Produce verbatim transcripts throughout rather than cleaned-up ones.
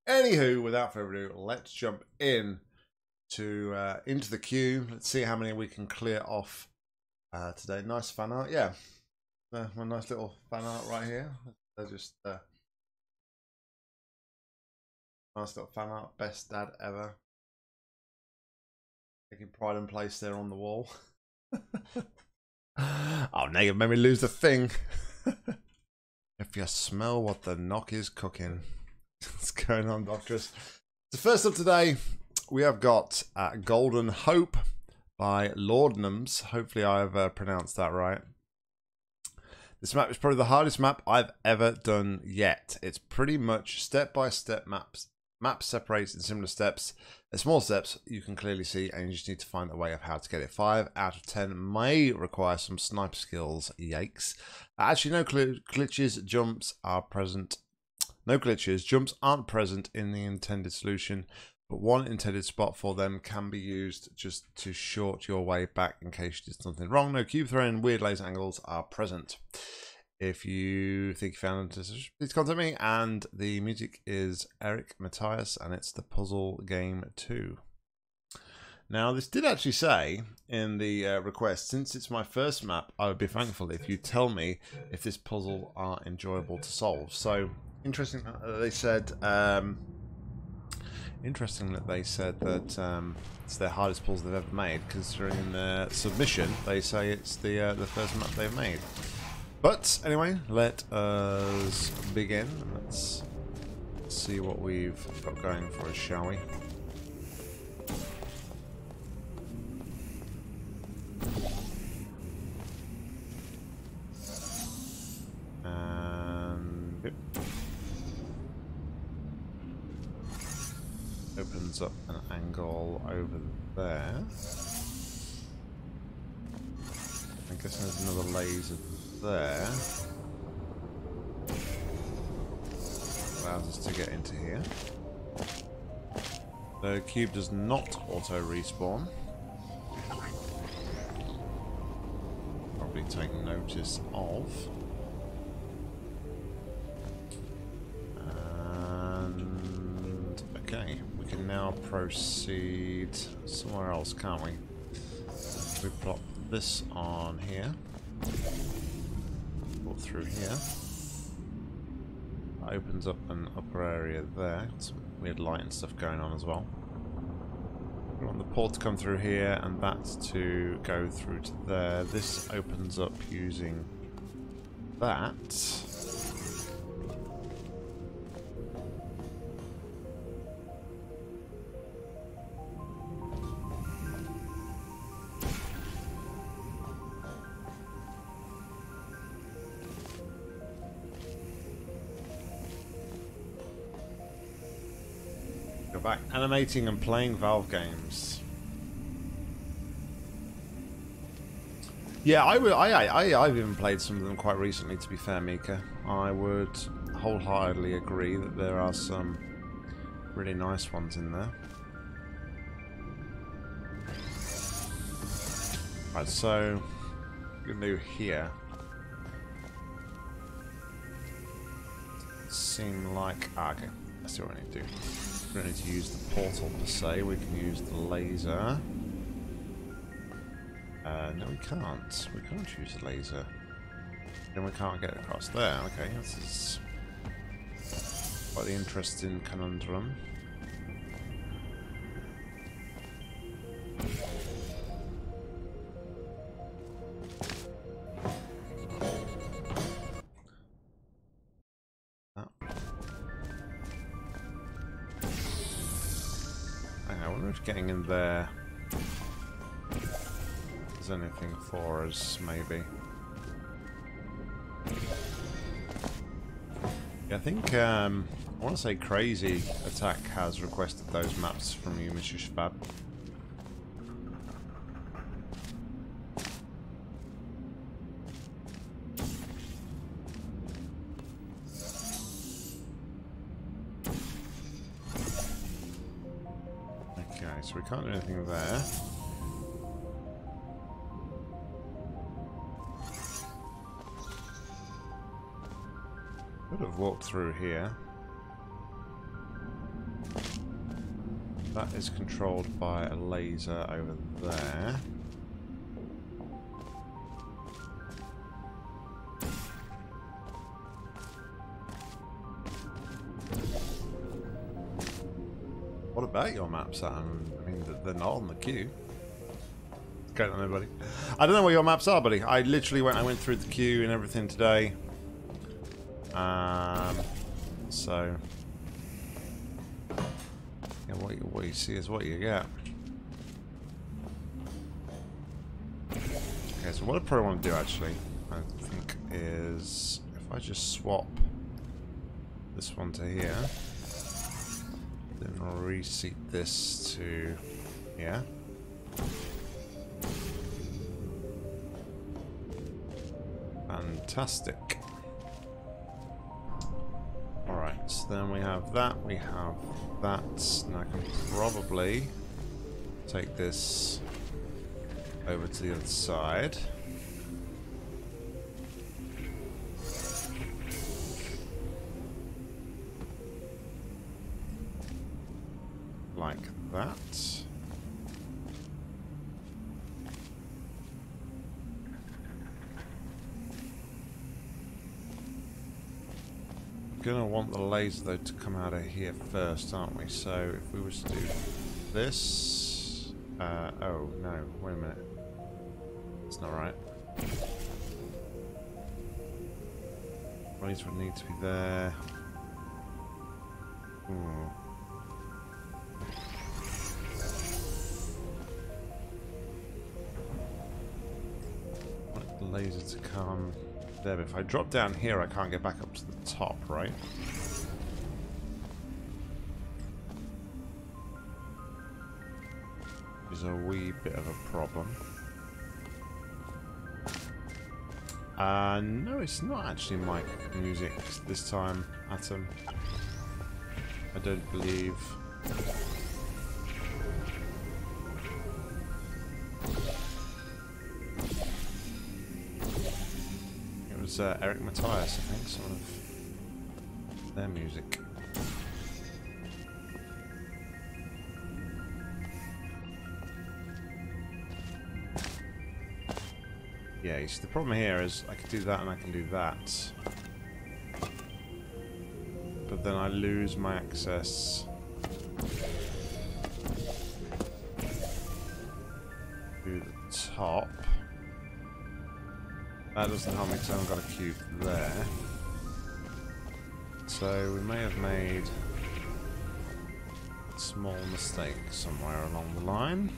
Anywho, without further ado, let's jump in to uh, into the queue. Let's see how many we can clear off uh, today. Nice fan art, yeah. Uh, my nice little fan art right here. They're just uh, nice little fan art. Best dad ever. Taking pride and place there on the wall. Oh, now you've made me lose the thing. If you smell what the Nock is cooking. What's going on, Doctors? So first up today, we have got uh, Golden Hope by Laudanums. Hopefully I've uh, pronounced that right. This map is probably the hardest map I've ever done yet. It's pretty much step-by-step maps, maps separated in similar steps. They're small steps you can clearly see, and you just need to find a way of how to get it. five out of ten may require some sniper skills. Yikes. Actually, no glitches, jumps are present. No glitches, jumps aren't present in the intended solution, but one intended spot for them can be used just to short your way back in case you did something wrong. No cube throwing, weird laser angles are present. If you think you found it, please contact me. And the music is Eric Matthias, and it's the Puzzle Game two. Now, this did actually say in the uh, request, since it's my first map, I would be thankful if you tell me if this puzzle are enjoyable to solve. So, interesting that they said, um, interesting that they said that um, it's their hardest puzzle they've ever made, considering in their submission they say it's the uh, the first map they've made. But anyway, let us begin. Let's see what we've got going for us, shall we? And yep. Opens up an angle over there. I guess there's another laser there. Allows us to get into here. The cube does not auto respawn. Probably take notice of. And okay, we can now proceed somewhere else, can't we? We plop this on here. Through here. That opens up an upper area there. Some weird light and stuff going on as well. We want the port to come through here, and that's to go through to there. This opens up using that. Back animating and playing Valve games. Yeah, I would. I, I I've even played some of them quite recently. To be fair, Mika, I would wholeheartedly agree that there are some really nice ones in there. Right, so we can do here. Seem like ah, okay. That's what we need to do. We don't need to use the portal per se, we can use the laser. Uh, no, we can't. We can't use the laser. Then we can't get across there. Okay, this is quite the interesting conundrum. Getting in there is anything for us, maybe. Yeah, I think um, I want to say Crazy Attack has requested those maps from you, Mister Shbab. So we can't do anything there. Could have walked through here. that is controlled by a laser over there. What about your maps, Adam? I mean, they're not on the queue. Going on there, buddy. I don't know where your maps are, buddy. I literally went. I went through the queue and everything today. Um. So. Yeah, what you, what you see is what you get. Okay, so what I probably want to do actually, I think, is if I just swap this one to here. Then I'll reseat this to here. Fantastic. Alright, so then we have that, we have that. Now I can probably take this over to the other side. Like that. We're gonna want the laser though to come out of here first, aren't we? So if we were to do this, uh, oh no, wait a minute, it's not right. Laser would need to be there. Hmm. Laser to come there, but if I drop down here I can't get back up to the top, right? Which is a wee bit of a problem. Uh, no, it's not actually mic music this time, Atom. I don't believe. Uh, Eric Matthias, I think, some of their music. Yeah, you see, the problem here is I can do that and I can do that, but then I lose my access to the top. That doesn't help me because I haven't got a cube there. So we may have made a small mistake somewhere along the line.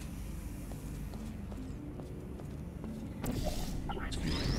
Excuse me.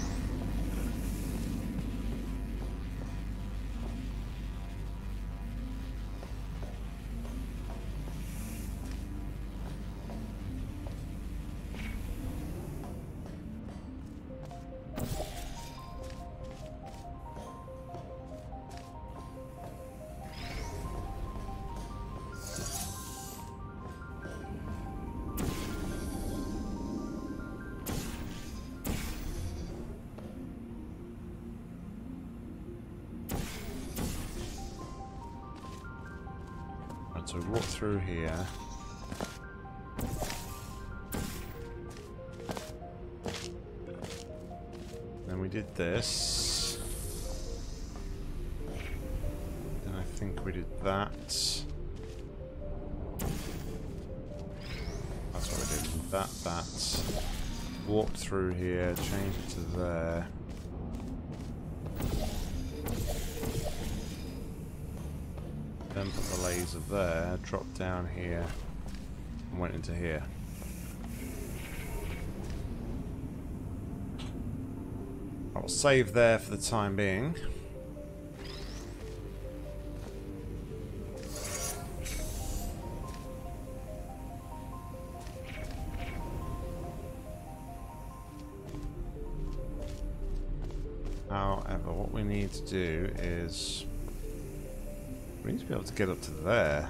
So we walk through here. Then we did this. Then I think we did that. That's what we did. That, that. Walked through here, changed it to there. Then put the laser there, dropped down here, and went into here. I'll save there for the time being. However, what we need to do is we need to be able to get up to there.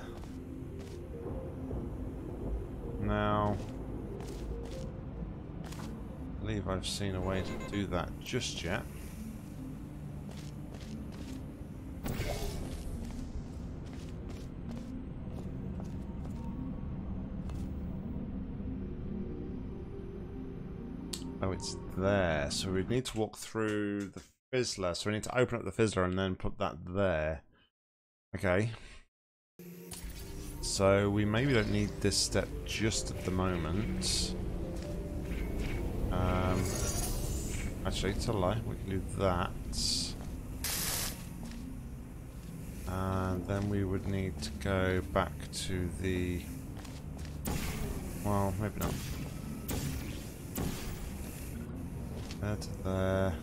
Now, I believe I've seen a way to do that just yet. Oh, it's there. So we need to walk through the fizzler. So we need to open up the fizzler and then put that there. Okay. So we maybe don't need this step just at the moment. Um, actually, it's a lie. We can do that. And then we would need to go back to the... Well, maybe not. There to there.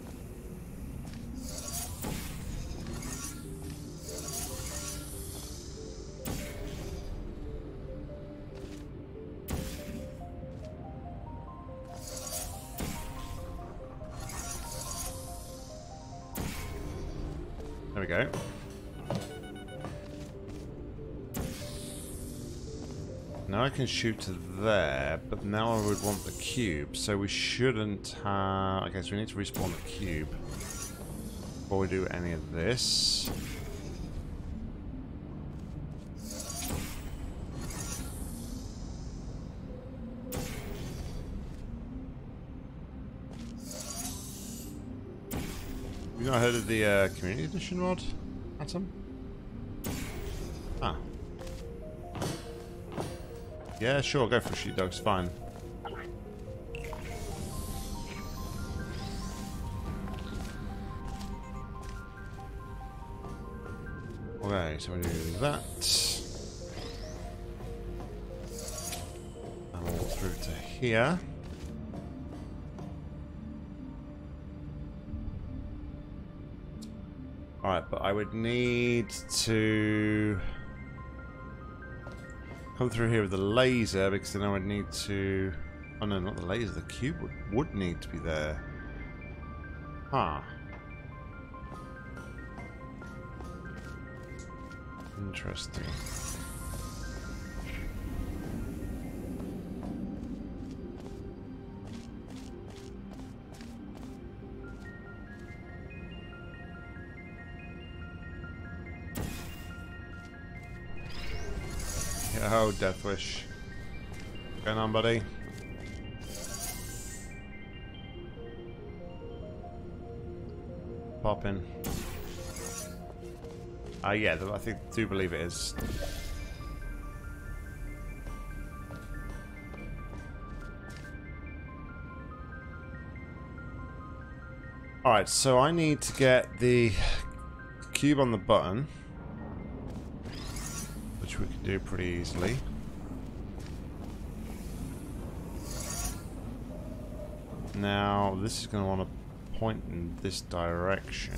There we go. Now I can shoot to there, but now I would want the cube, so we shouldn't have... Okay, so we need to respawn the cube before we do any of this. You not heard of the uh, community edition mod, Atom? Ah. Yeah, sure, go for sheepdogs, fine. Okay, so we do that. And we'll walk through to here. Alright, but I would need to come through here with the laser, because then I would need to... Oh no, not the laser, the cube would, would need to be there. Huh. Interesting. Oh, Death Wish. What's going on, buddy? Pop in. Ah, uh, yeah, I think do believe it is. Alright, so I need to get the cube on the button, which we can do pretty easily. Now, this is going to want to point in this direction.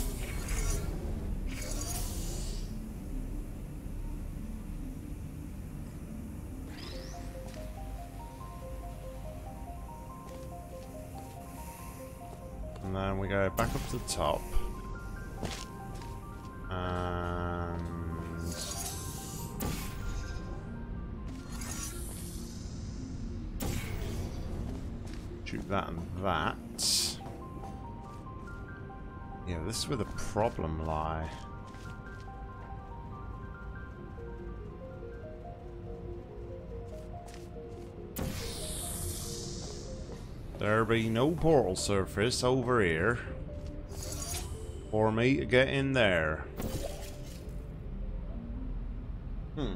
And then we go back up to the top. And shoot that and that. Yeah, this is where the problem lie. There be no portal surface over here for me to get in there. Hmm.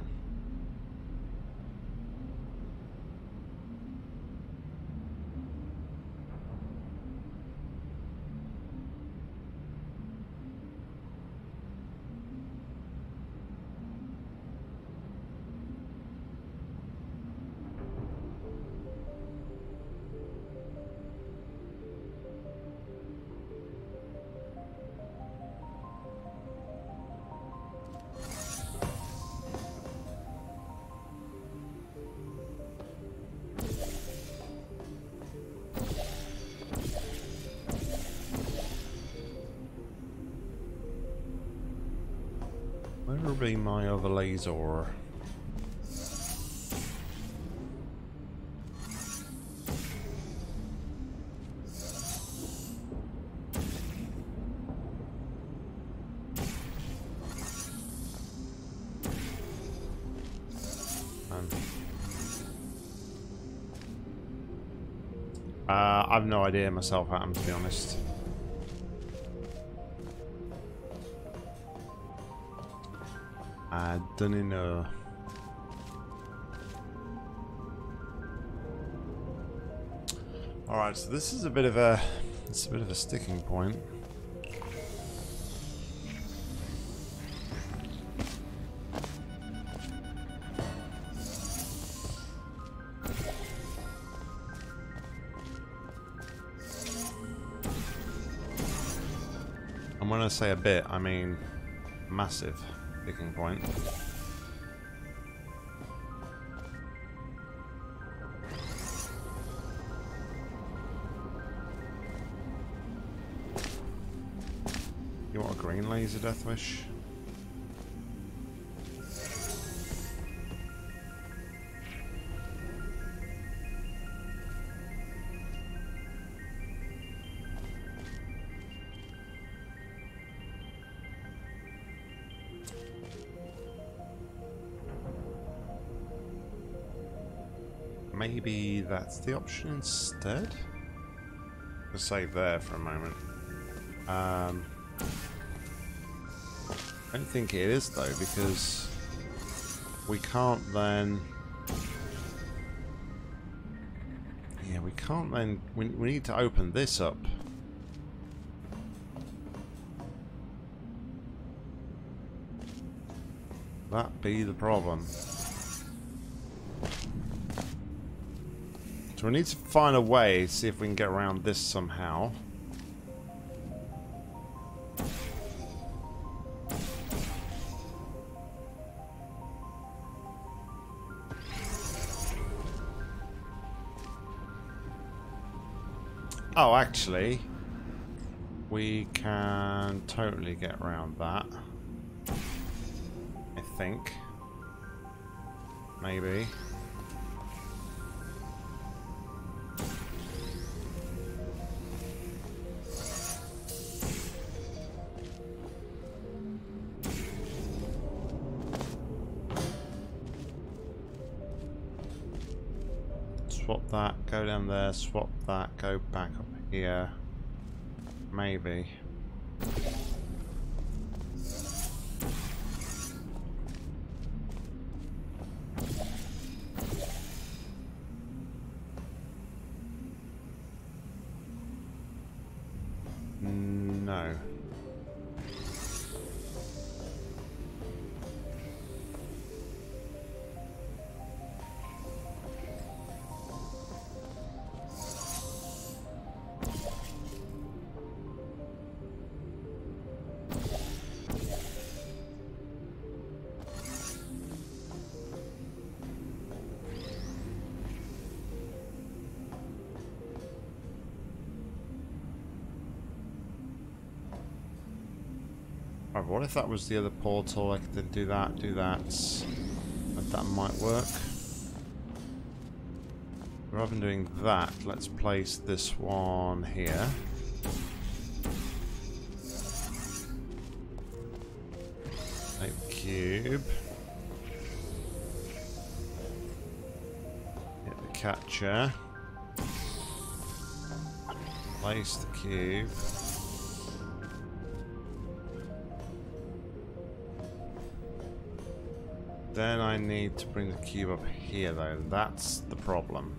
Where will be my other laser? Uh, I've no idea myself, Adam, to be honest. I don't know. All right, so this is a bit of a, it's a bit of a sticking point. And when I say a bit, I mean massive sticking point. You want a green laser, Deathwish? Maybe that's the option instead? I'll save there for a moment. Um, I don't think it is though, because we can't then... Yeah, we can't then... We, we need to open this up. That be the problem. So we need to find a way, see if we can get around this somehow. Oh, actually, we can totally get around that. I think. Maybe. Swap that, go down there, swap that, go back up here. Maybe. No. What if that was the other portal? I could then do that, do that. But that might work. Rather than doing that, let's place this one here. Take the cube. Hit the catcher. Place the cube. Then I need to bring the cube up here, though. That's the problem.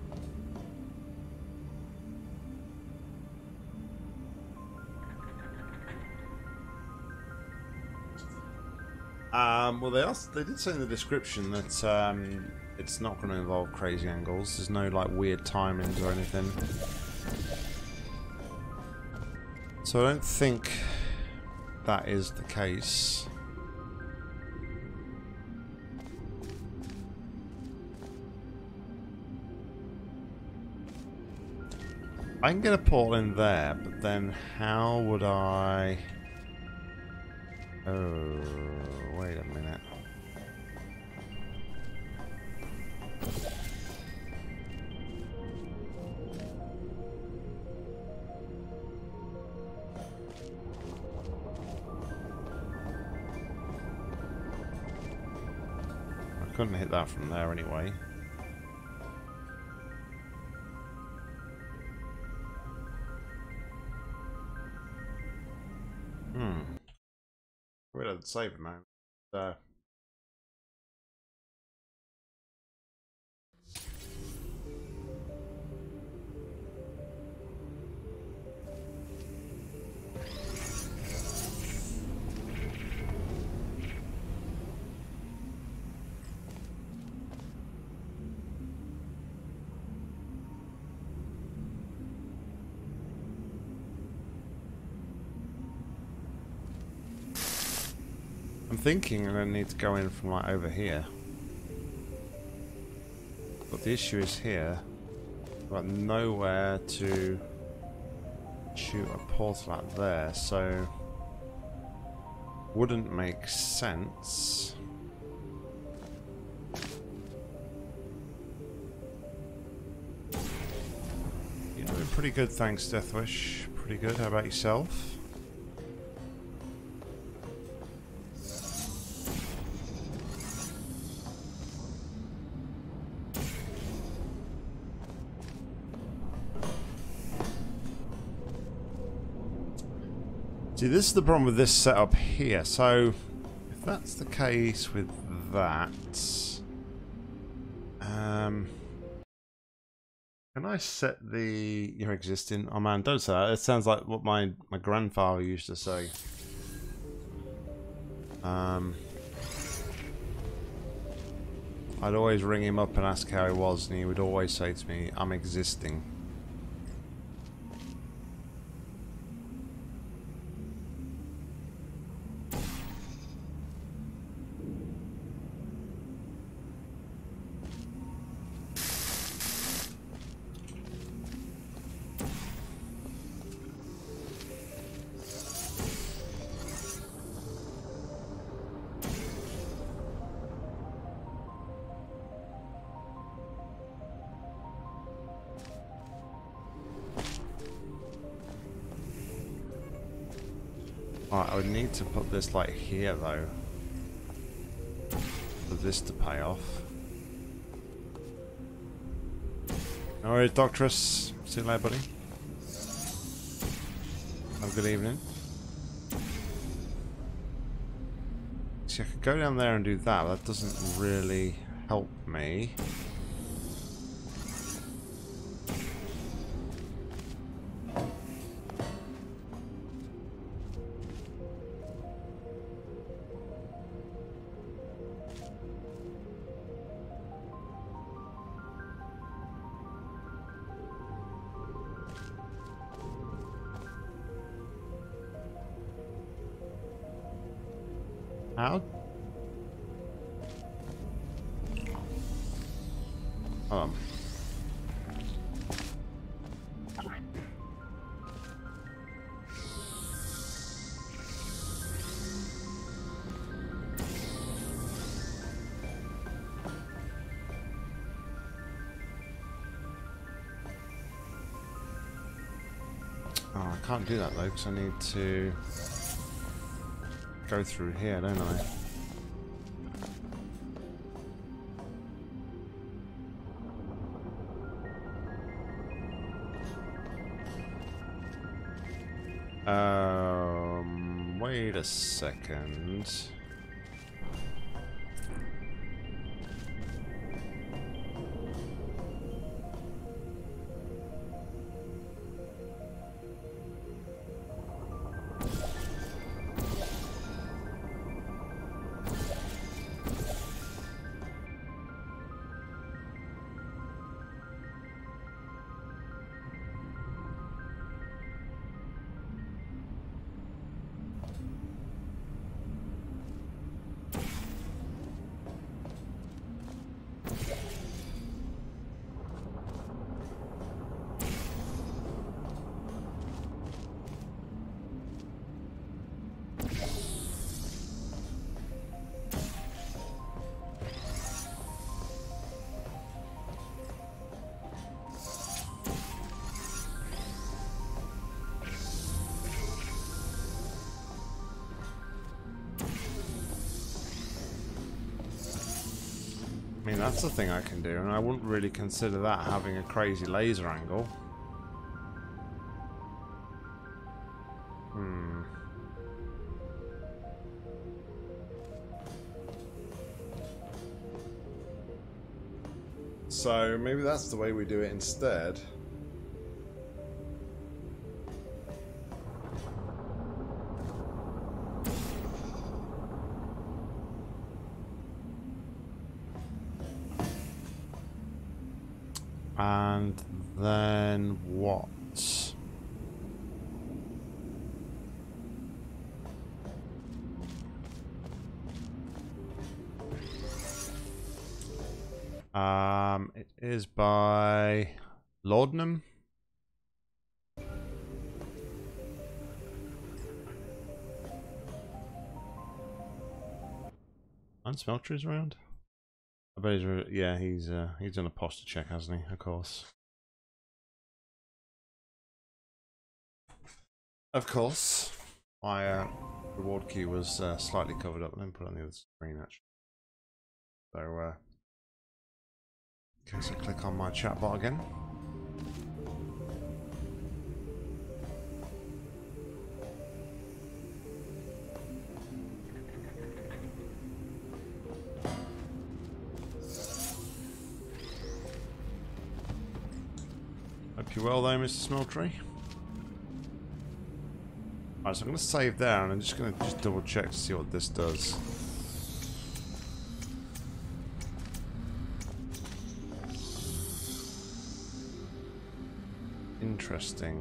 Um, well, they also, they did say in the description that um, it's not going to involve crazy angles. There's no like weird timings or anything. So I don't think that is the case. I can get a portal in there, but then how would I... Oh, wait a minute. I couldn't hit that from there anyway. able to save a moment. So. I'm thinking I'm going to need to go in from like over here. But the issue is here. I've got nowhere to shoot a portal out there, so wouldn't make sense. Yeah, doing pretty good, thanks, Deathwish. Pretty good. How about yourself? See, this is the problem with this setup here. So, if that's the case with that, um, can I set the your existing? Oh man, don't say that. It sounds like what my my grandfather used to say. Um, I'd always ring him up and ask how he was, and he would always say to me, "I'm existing." Alright, I would need to put this like here though, for this to pay off. No worries, Doctress. See you later, buddy. Have a good evening. See, I could go down there and do that, but that doesn't really help me. How? Um. Oh, I can't do that though, because I need to go through here, don't I? Um, wait a second. I mean, that's the thing I can do, and I wouldn't really consider that having a crazy laser angle. Hmm. So maybe that's the way we do it instead. And then what? Um, it is by Laudanum. And Smelter is around. I bet he's, yeah, he's uh, he's done a posture check, hasn't he? Of course. Of course. My uh, reward key was uh, slightly covered up. Let me put it on the other screen, actually. So, uh, in case I click on my chat bot again. Hope you're well there, Mister Smeltery. Alright, so I'm going to save there and I'm just going to just double check to see what this does. Interesting.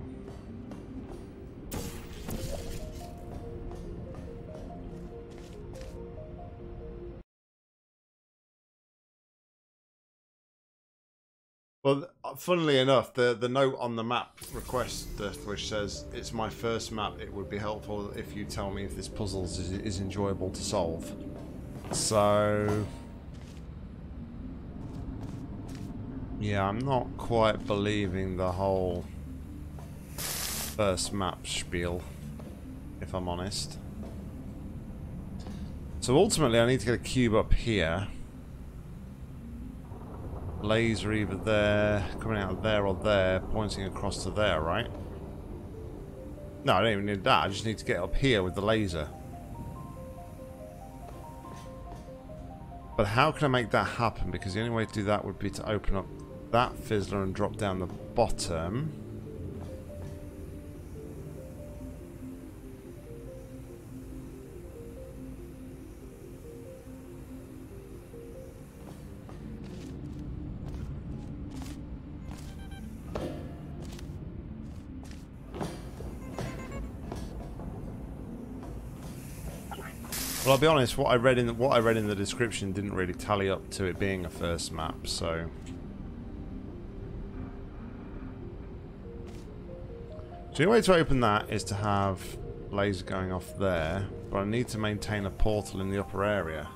Well, funnily enough, the the note on the map request uh, which says it's my first map, it would be helpful if you tell me if this puzzle is, is enjoyable to solve. So yeah, I'm not quite believing the whole first map spiel, if I'm honest. So ultimately I need to get a cube up here. Laser either there, coming out of there or there, pointing across to there, right? No, I don't even need that. I just need to get up here with the laser. But how can I make that happen? Because the only way to do that would be to open up that fizzler and drop down the bottom. Well, I'll be honest. What I read in the, what I read in the description didn't really tally up to it being a first map. So, so the only way to open that is to have laser going off there, but I need to maintain a portal in the upper area.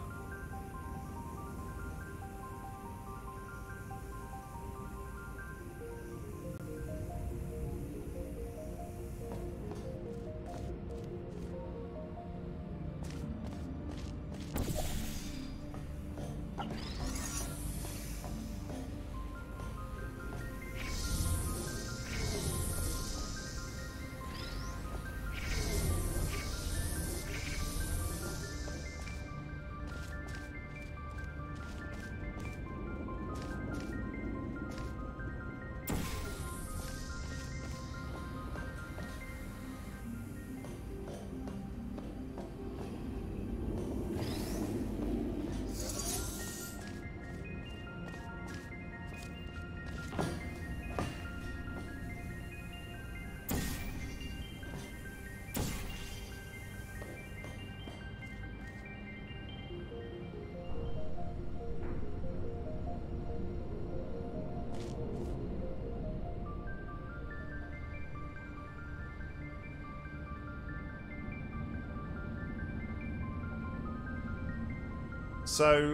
So,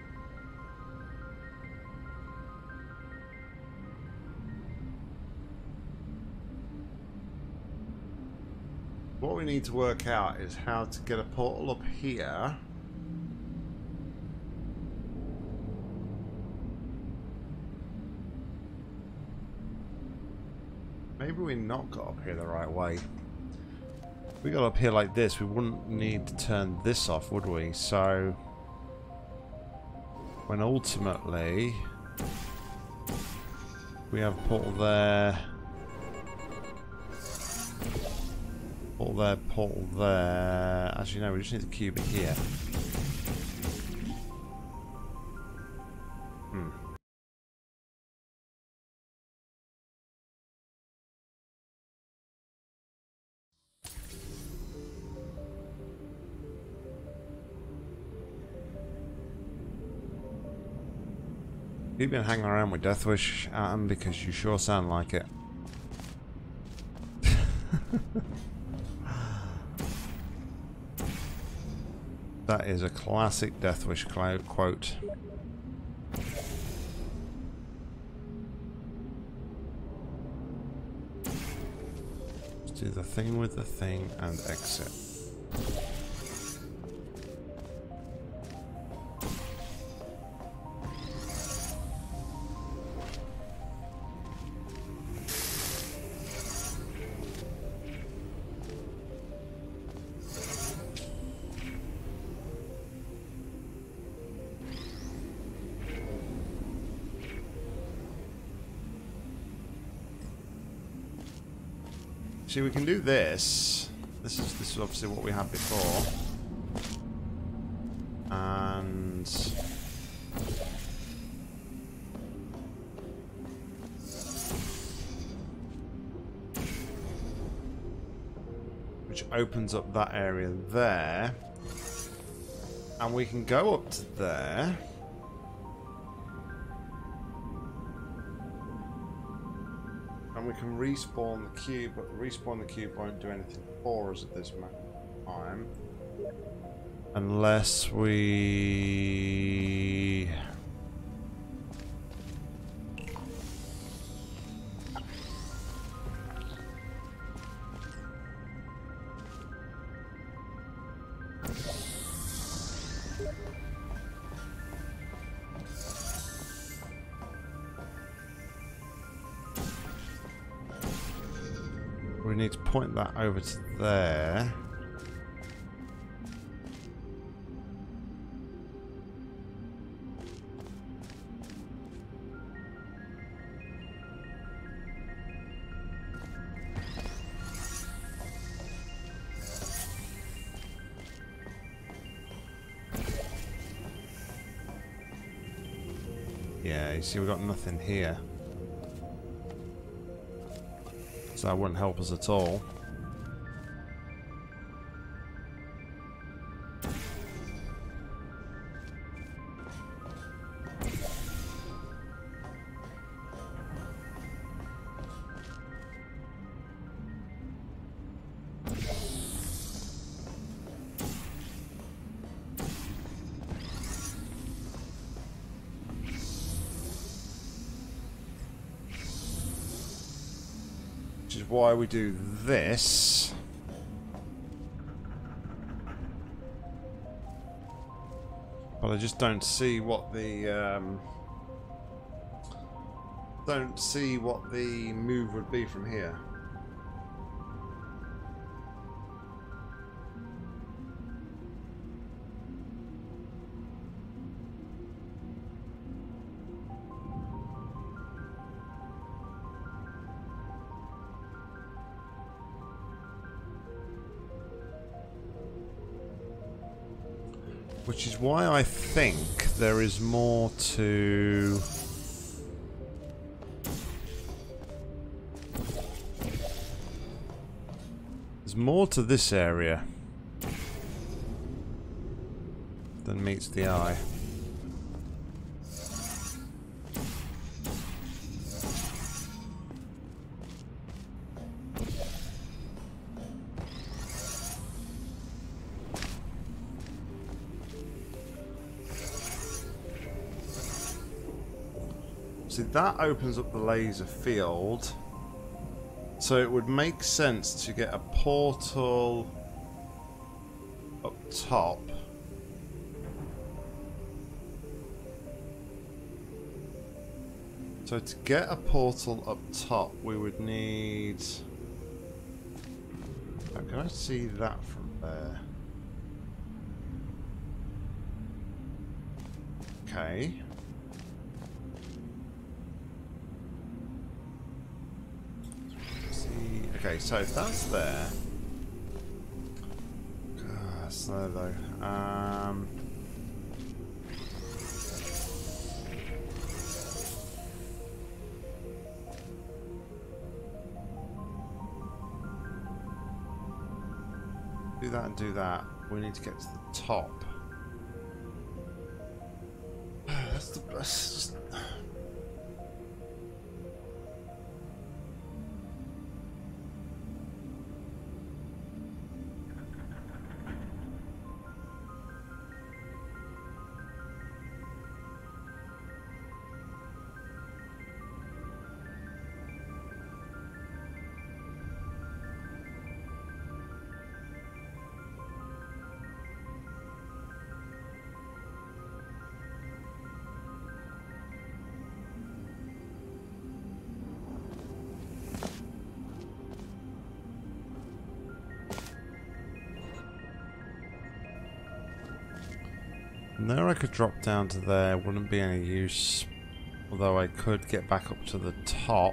what we need to work out is how to get a portal up here. Maybe we not got up here the right way. If we got up here like this, we wouldn't need to turn this off, would we? So, when ultimately We have a portal there. Portal there, portal there. Actually, no, we just need to cube it here. Hmm. You've been hanging around with Deathwish, Atom, because you sure sound like it. That is a classic Deathwish quote. Let's do the thing with the thing and exit. See, we can do this. This is this is obviously what we had before, and which opens up that area there, and we can go up to there. And we can respawn the cube, but respawn the cube won't do anything for us at this time. Unless we... We need to point that over to there. Yeah, you see we've got nothing here. So that wouldn't help us at all. Which is why we do this. But I just don't see what the um, don't see what the move would be from here. Which is why I think there is more to... There's more to this area than meets the eye. See, that opens up the laser field, so it would make sense to get a portal up top. So to get a portal up top, we would need... How can I see that from there? Okay, so if that's there. God, slow though. Um. Do that and do that. We need to get to the top. That's the that's just... And there I could drop down to there, wouldn't be any use. Although I could get back up to the top.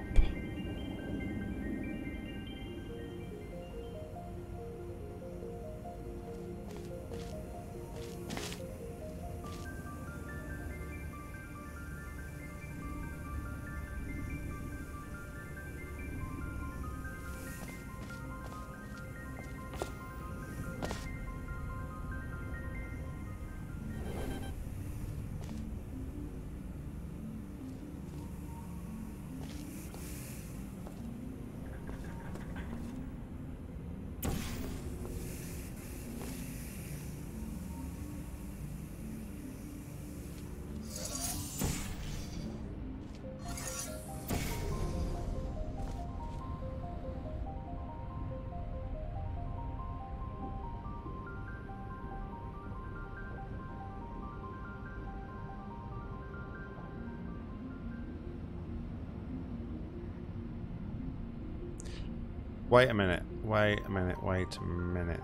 Wait a minute, wait a minute, wait a minute.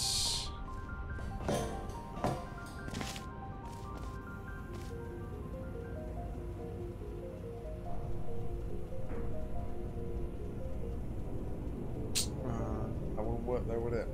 Uh, that won't work though, would it?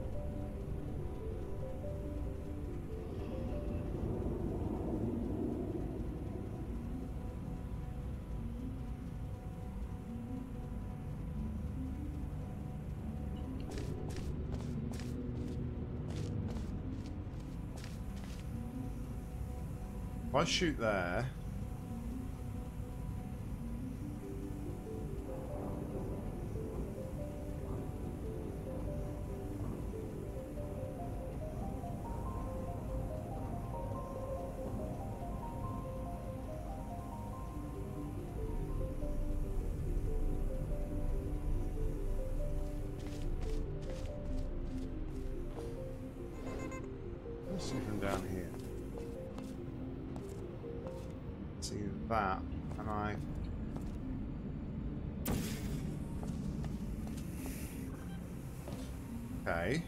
If I shoot there, let's see from down here. See that, and I okay.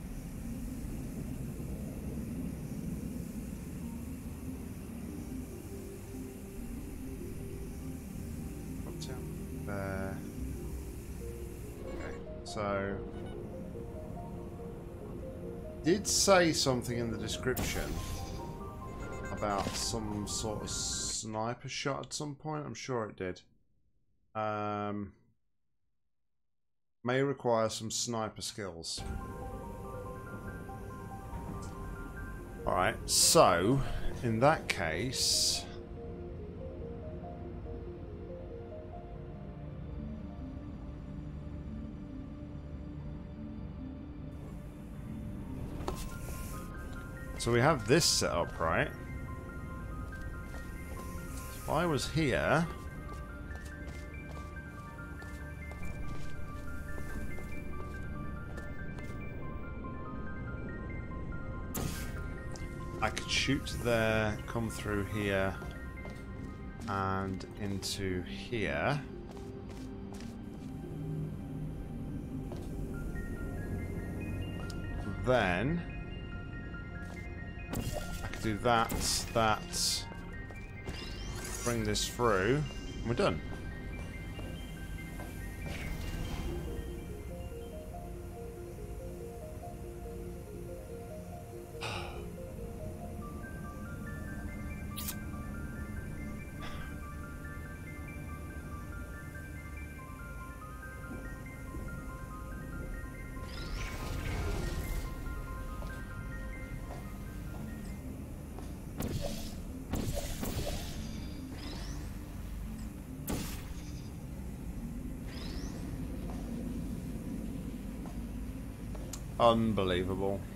Up down there. Okay, so did say something in the description about some sort of sniper shot at some point. I'm sure it did. Um, may require some sniper skills. Alright, so in that case, so we have this set up, right? If I was here, I could shoot there, come through here, and into here. Then I could do that, that, bring this through, and we're done. Unbelievable.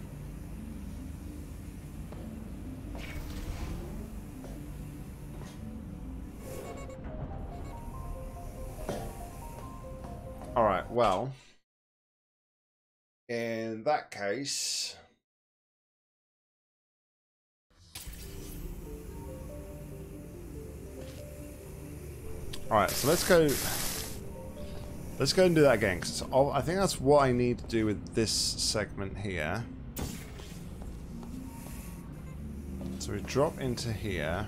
Alright, well, in that case, alright, so let's go, let's go and do that again, because I think that's what I need to do with this segment here. So we drop into here,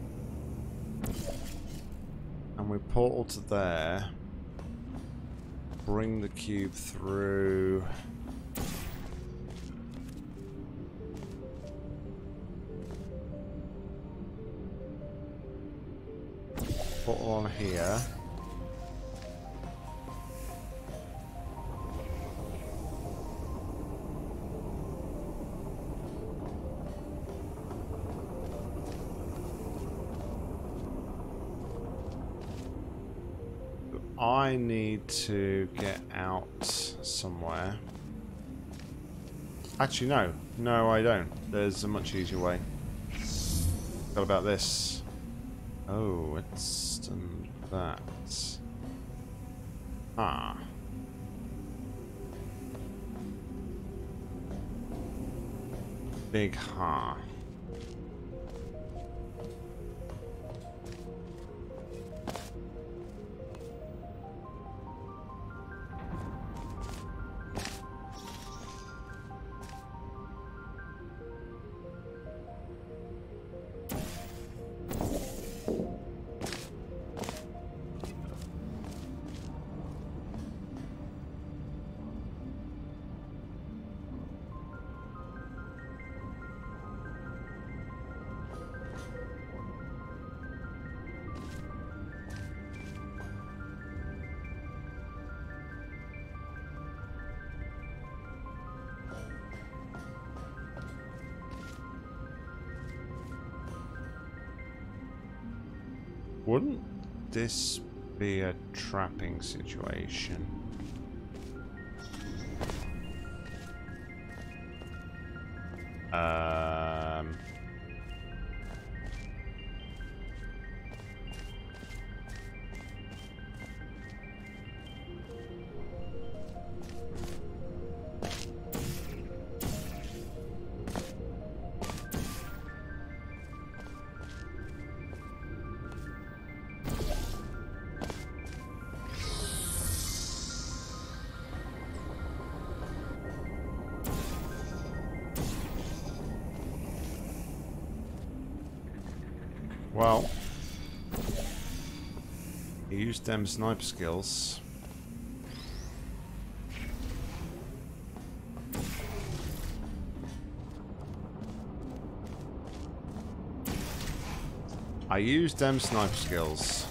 and we portal to there. Bring the cube through. Put on here. I need to get out somewhere. Actually, no. No, I don't. There's a much easier way. What about this? Oh, it's done that. Ah. Big ha. Wouldn't this be a trapping situation? Um... Well, he used them sniper skills. I used them sniper skills.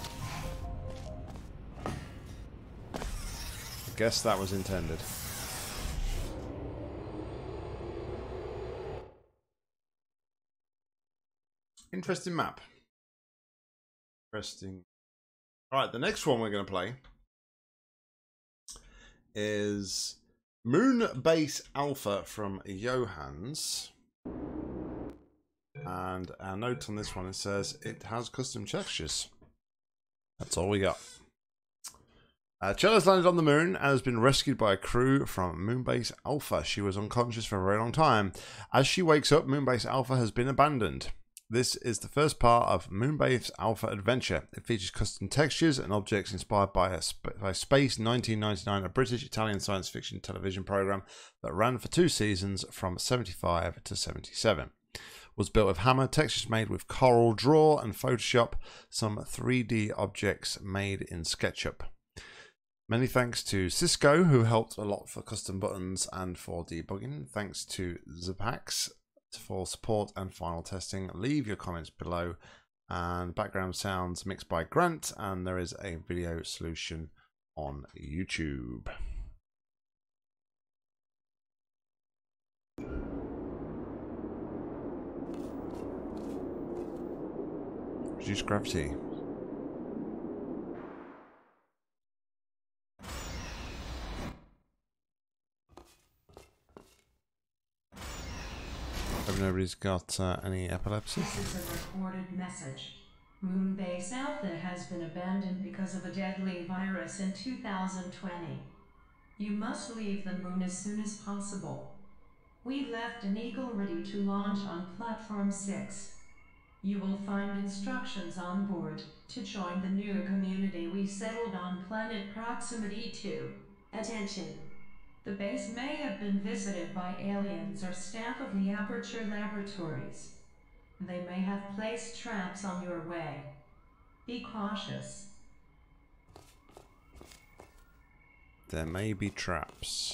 I guess that was intended. Interesting map. Interesting. Alright, the next one we're going to play is Moonbase Alpha from Johannes. And our note on this one, it says it has custom textures. That's all we got. Uh, Chella's landed on the moon and has been rescued by a crew from Moonbase Alpha. She was unconscious for a very long time. As she wakes up, Moonbase Alpha has been abandoned. This is the first part of Moonbase Alpha Adventure. It features custom textures and objects inspired by, a sp by Space nineteen ninety-nine, a British-Italian science fiction television program that ran for two seasons from seventy-five to seventy-seven. Was built with Hammer, textures made with Coral Draw and Photoshop, some three D objects made in SketchUp. Many thanks to Cisco, who helped a lot for custom buttons and for debugging. Thanks to Zapax for support and final testing. Leave your comments below. And background sounds mixed by Grant, and there is a video solution on YouTube. Reduce gravity. anybody's got uh, any epilepsy. This is a recorded message. Moonbase Alpha has been abandoned because of a deadly virus in two thousand twenty. You must leave the moon as soon as possible. We left an Eagle ready to launch on Platform six. You will find instructions on board to join the new community we settled on planet Proximity two. Attention! The base may have been visited by aliens or staff of the Aperture Laboratories. They may have placed traps on your way. Be cautious. There may be traps.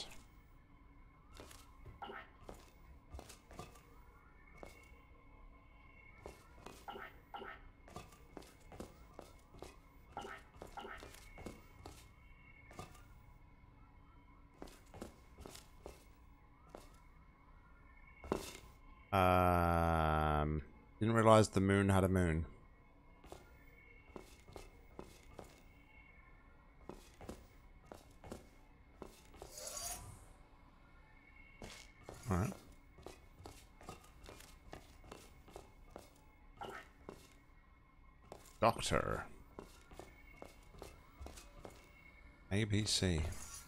Um, didn't realize the moon had a moon. All right. Doctor. A B C.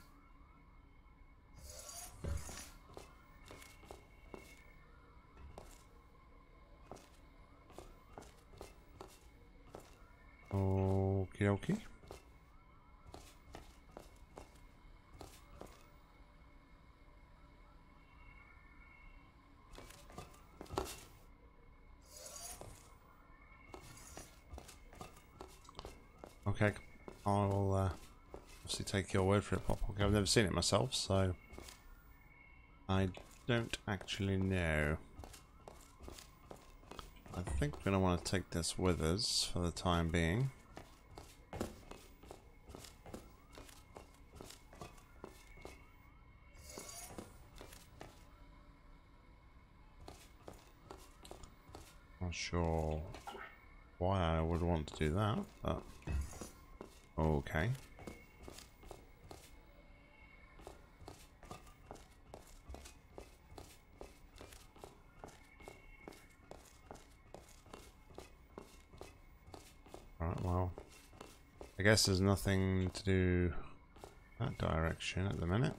Okie dokie. Okay, I'll uh, obviously take your word for it, Pop. Okay, I've never seen it myself, so I don't actually know. I think we're going to want to take this with us for the time being. Not sure why I would want to do that, but okay. Alright, well, I guess there's nothing to do that direction at the minute.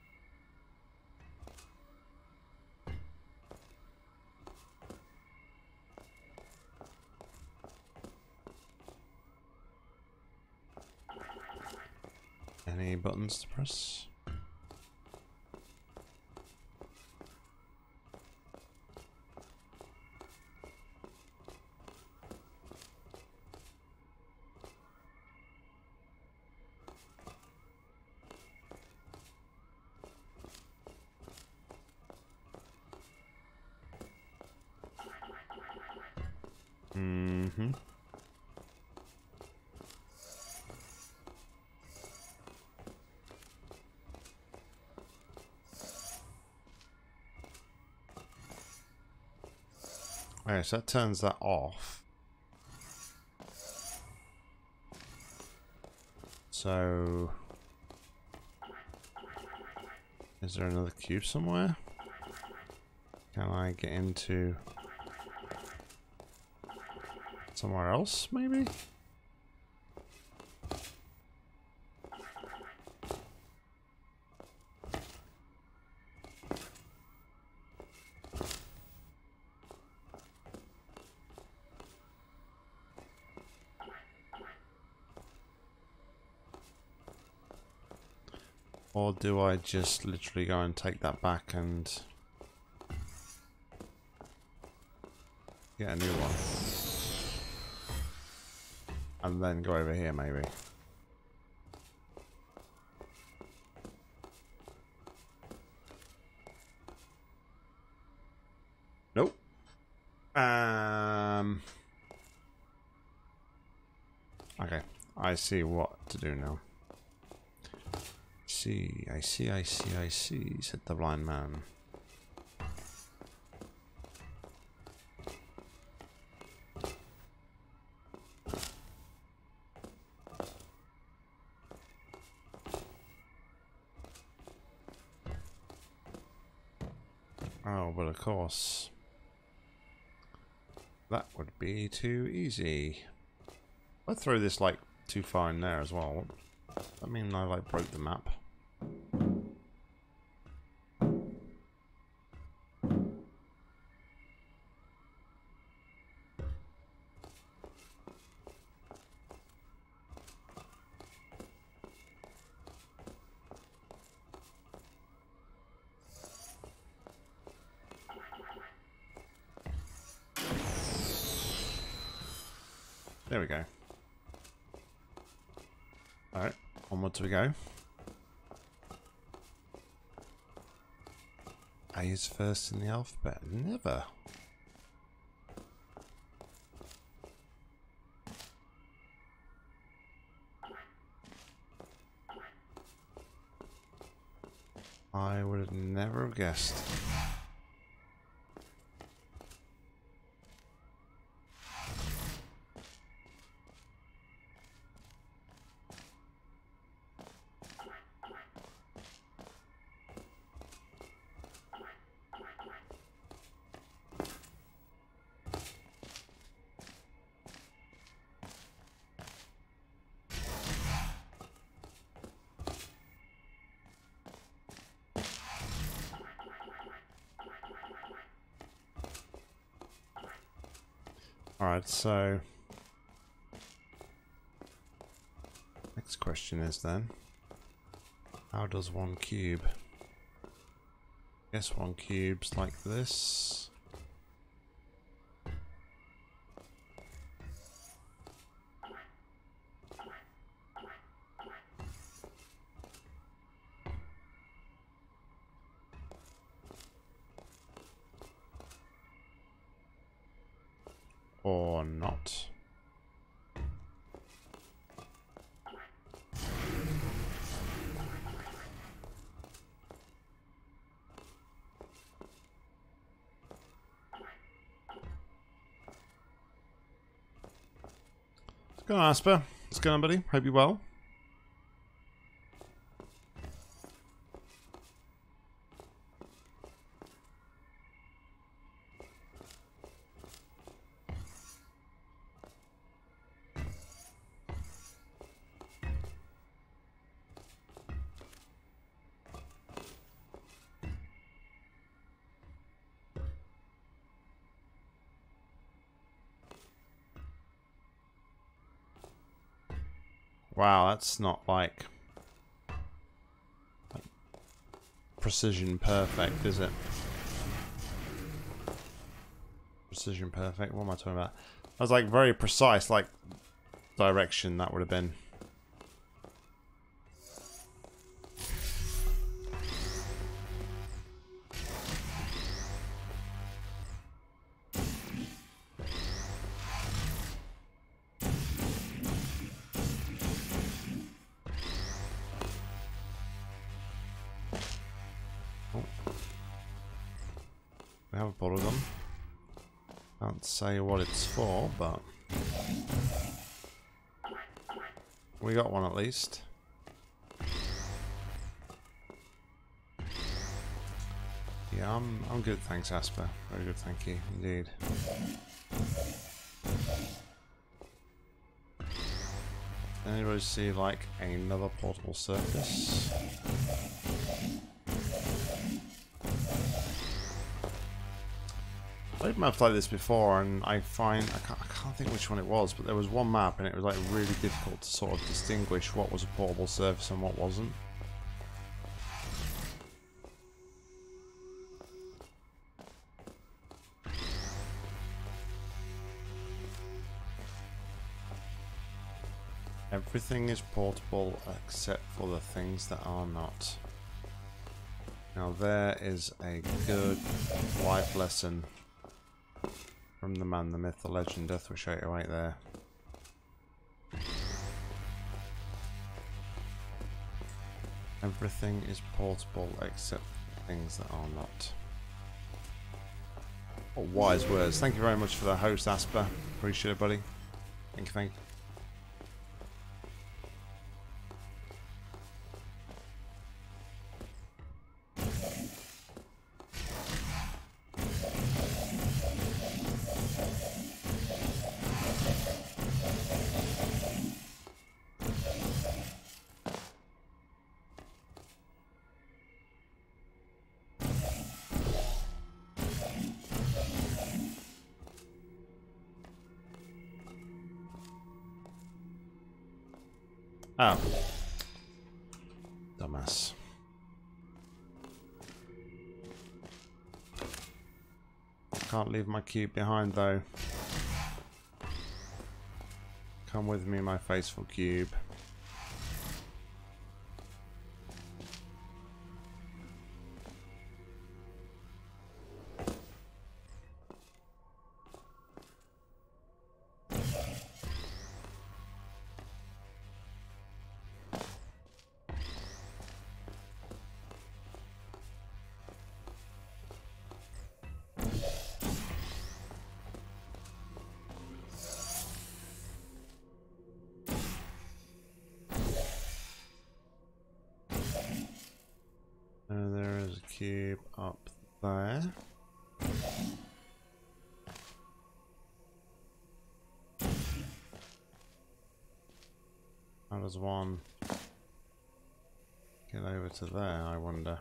Any buttons to press? Mm-hmm. Alright, so that turns that off. So, is there another cube somewhere? Can I get into somewhere else, maybe? Or do I just literally go and take that back and get a new one? And then go over here, maybe. Nope. Um. Okay, I see what to do now. See, I see, I see, I see, said the blind man. Oh, but of course, That would be too easy. I'd throw this like too far in there as well. I mean, I like broke the map. There we go. Alright, onward we go. A is first in the alphabet. Never. I would have never have guessed. Alright, so next question is then, how does one cube? Guess one cube's like this. Or not. What's going on, Asper? What's going on, buddy? Hope you're well. Wow, that's not like, like precision perfect, is it? Precision perfect, what am I talking about? I was like very precise, like direction that would have been. We have a bottle gun. Can't say what it's for, but we got one at least. Yeah, I'm I'm good, thanks, Asper. Very good, thank you, indeed. Anybody see like another portable surface? I played maps like this before, and I find I can't, I can't think which one it was, but there was one map, and it was like really difficult to sort of distinguish what was a portable surface and what wasn't. Everything is portable except for the things that are not. Now there is a good life lesson from the man, the myth, the legend, Deathwish eight oh eight there. Everything is portable except things that are not. What wise words. Thank you very much for the host, Asper. Appreciate it, buddy. Thank you, thank you. Oh. Dumbass. Can't leave my cube behind though. Come with me, my faithful cube. And there is a cube up there. How does one get over to there, I wonder?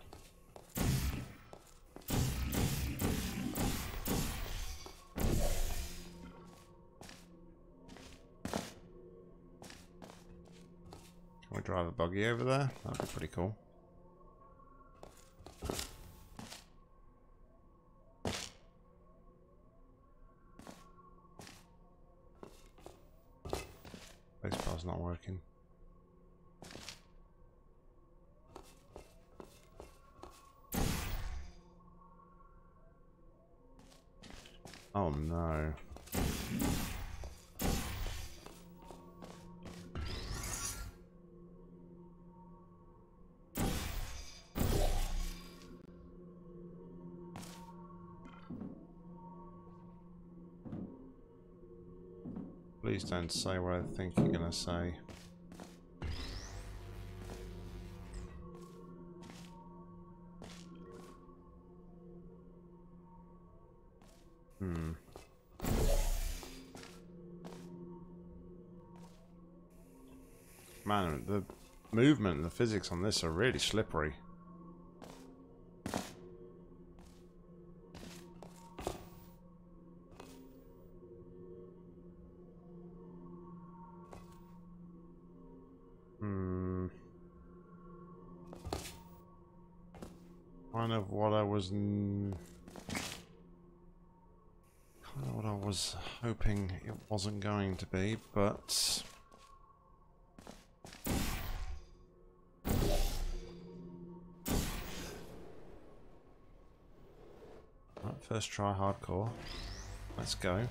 Can we drive a buggy over there? That'd be pretty cool. Spacebar's not working. Oh no. Please don't say what I think you're gonna say. Hmm. Man, the movement and the physics on this are really slippery. Hmm. Kind of what I was... N kind of what I was hoping it wasn't going to be, but... Right, first try hardcore. Let's go.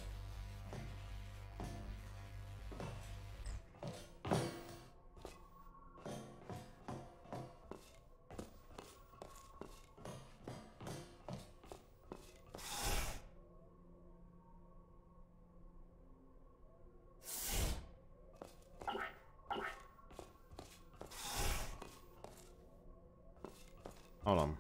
Hold on.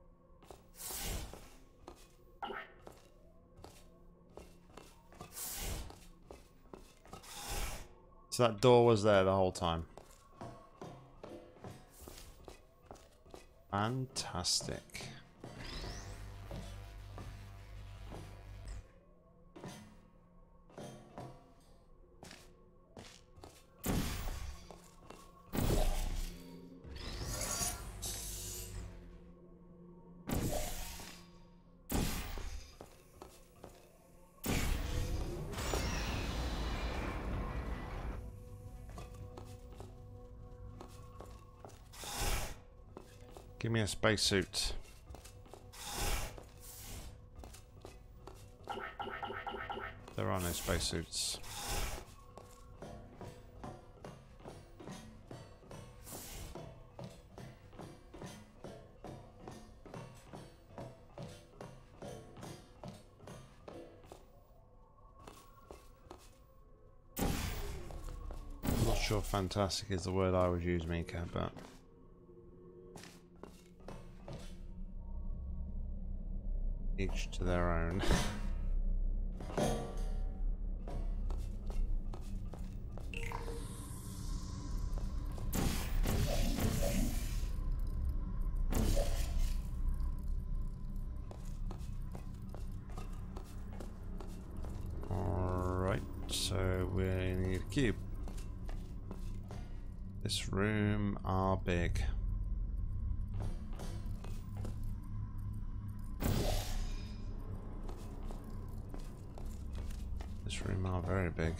So that door was there the whole time. Fantastic. Give me a spacesuit. There are no spacesuits. I'm not sure fantastic is the word I would use, Mika, but... each to their own. Alright, so we need a cube. This room are big. This room are very big.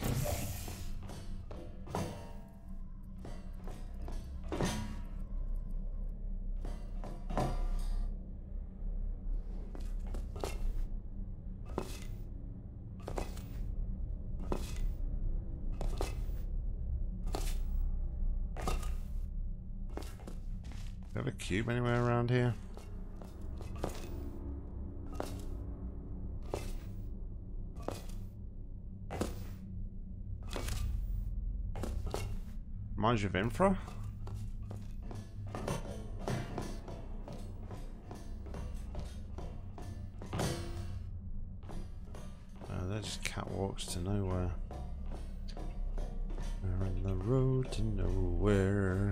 Do you have a cube anywhere around here? Reminds you of infra? Uh, they're just catwalks to nowhere. We're on the road to nowhere.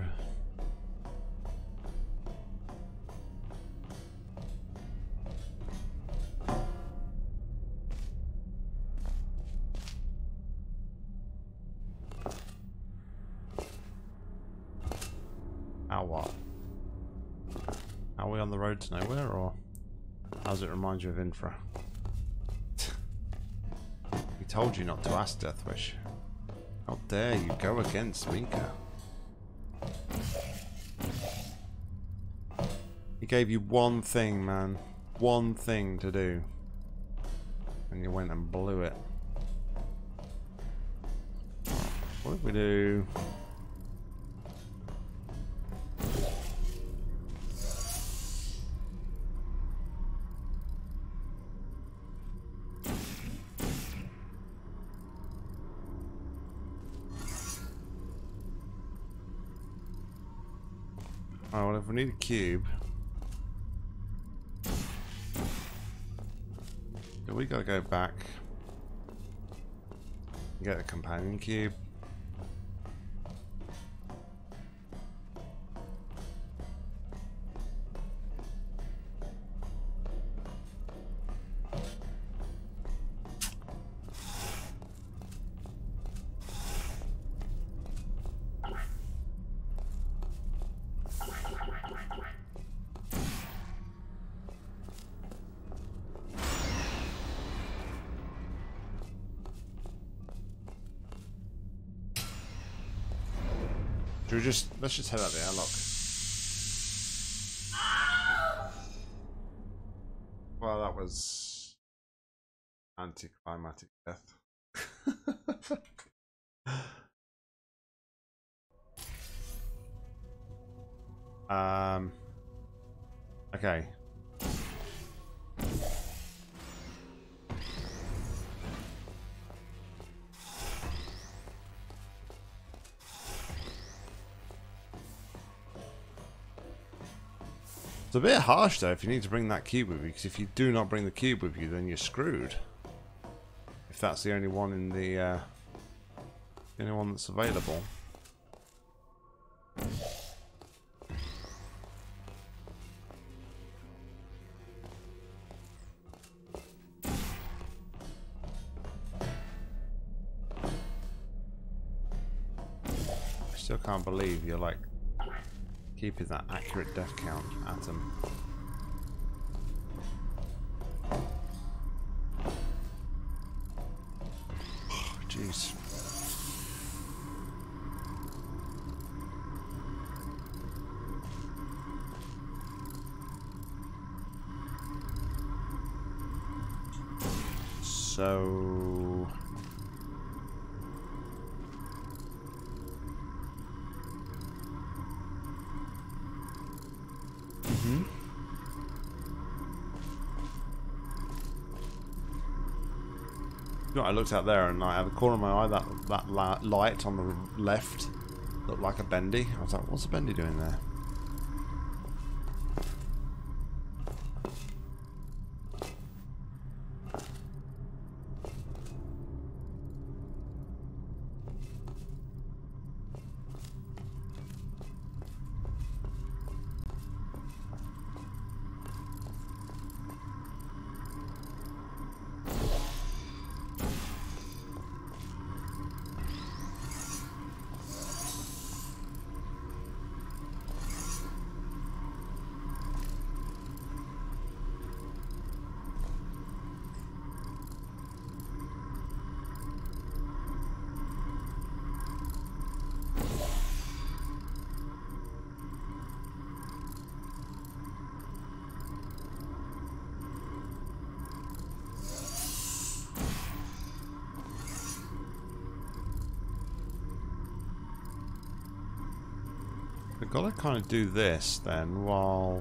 What? Are we on the road to nowhere, or how does it remind you of infra? We told you not to ask, Deathwish. How dare you go against Mika? He gave you one thing, man. One thing to do. And you went and blew it. What did we do? Oh, well, if we need a cube, then we gotta go back and get a companion cube. Should we just, let's just head out the airlock. Well, that was anticlimactic death. um. Okay. It's a bit harsh though if you need to bring that cube with you, because if you do not bring the cube with you, then you're screwed. If that's the only one in the, uh, the only one that's available. I still can't believe you're like keeping that accurate death count at them. Jeez. So mm-hmm. You know, I looked out there and I had a corner of my eye, that that light on the left looked like a bendy. I was like, what's a bendy doing there? We've got to kind of do this then while...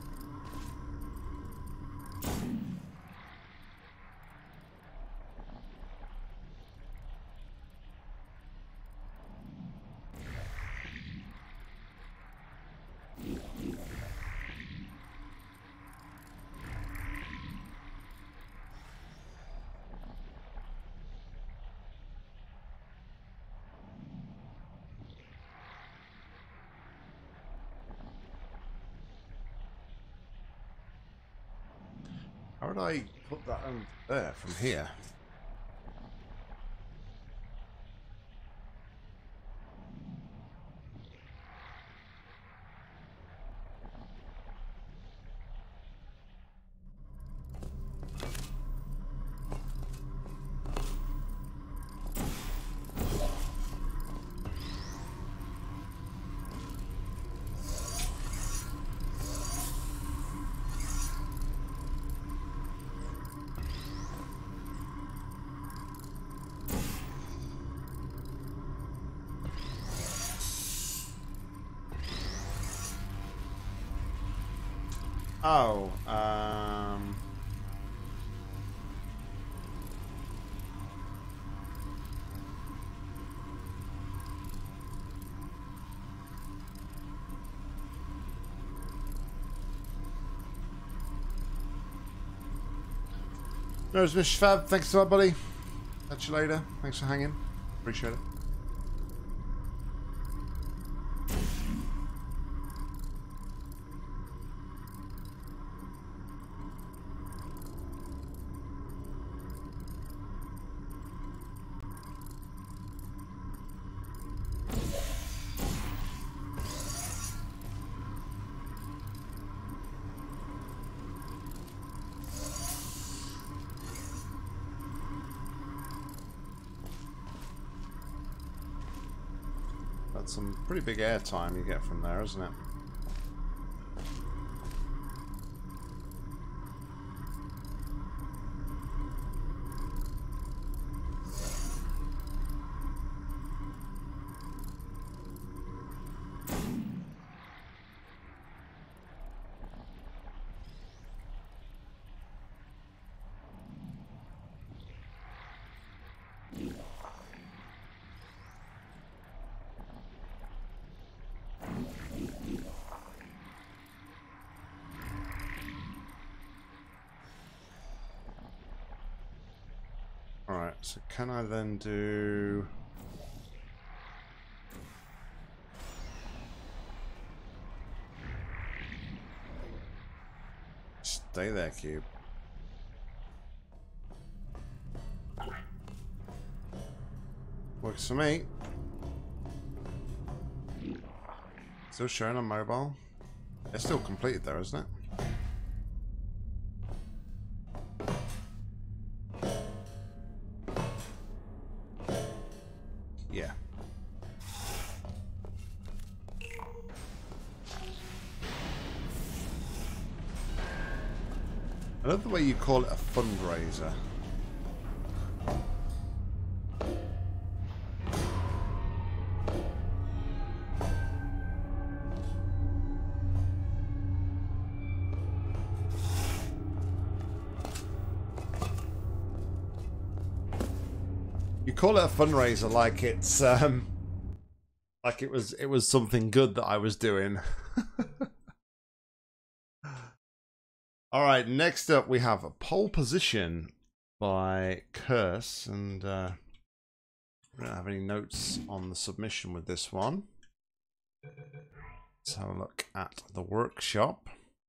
How would I put that over there from here? Oh, um... There's Mister Fab. Thanks a lot, buddy. Catch you later. Thanks for hanging. Appreciate it. That's some pretty big air time you get from there, isn't it? Alright, so can I then do... Stay there, cube. Works for me. Still showing on mobile. It's still completed there, isn't it? Yeah. I love the way you call it a fundraiser. You call it a fundraiser like it's um like it was it was something good that I was doing. All right, next up we have a pole position by Curse, and uh, we don't have any notes on the submission with this one. Let's have a look at the workshop.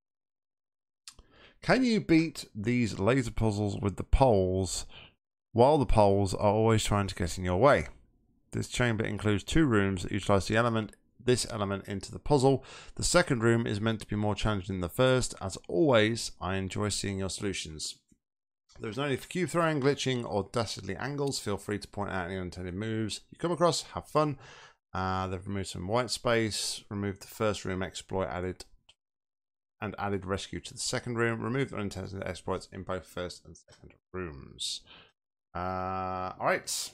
Can you beat these laser puzzles with the poles while the poles are always trying to get in your way? This chamber includes two rooms that utilize the element this element into the puzzle. The second room is meant to be more challenging than the first. As always, I enjoy seeing your solutions. There is no need for cube throwing, glitching, or dastardly angles. Feel free to point out any unintended moves you come across. Have fun. Uh, they've removed some white space, removed the first room exploit, added and added rescue to the second room, removed unintended exploits in both first and second rooms. Uh, all right.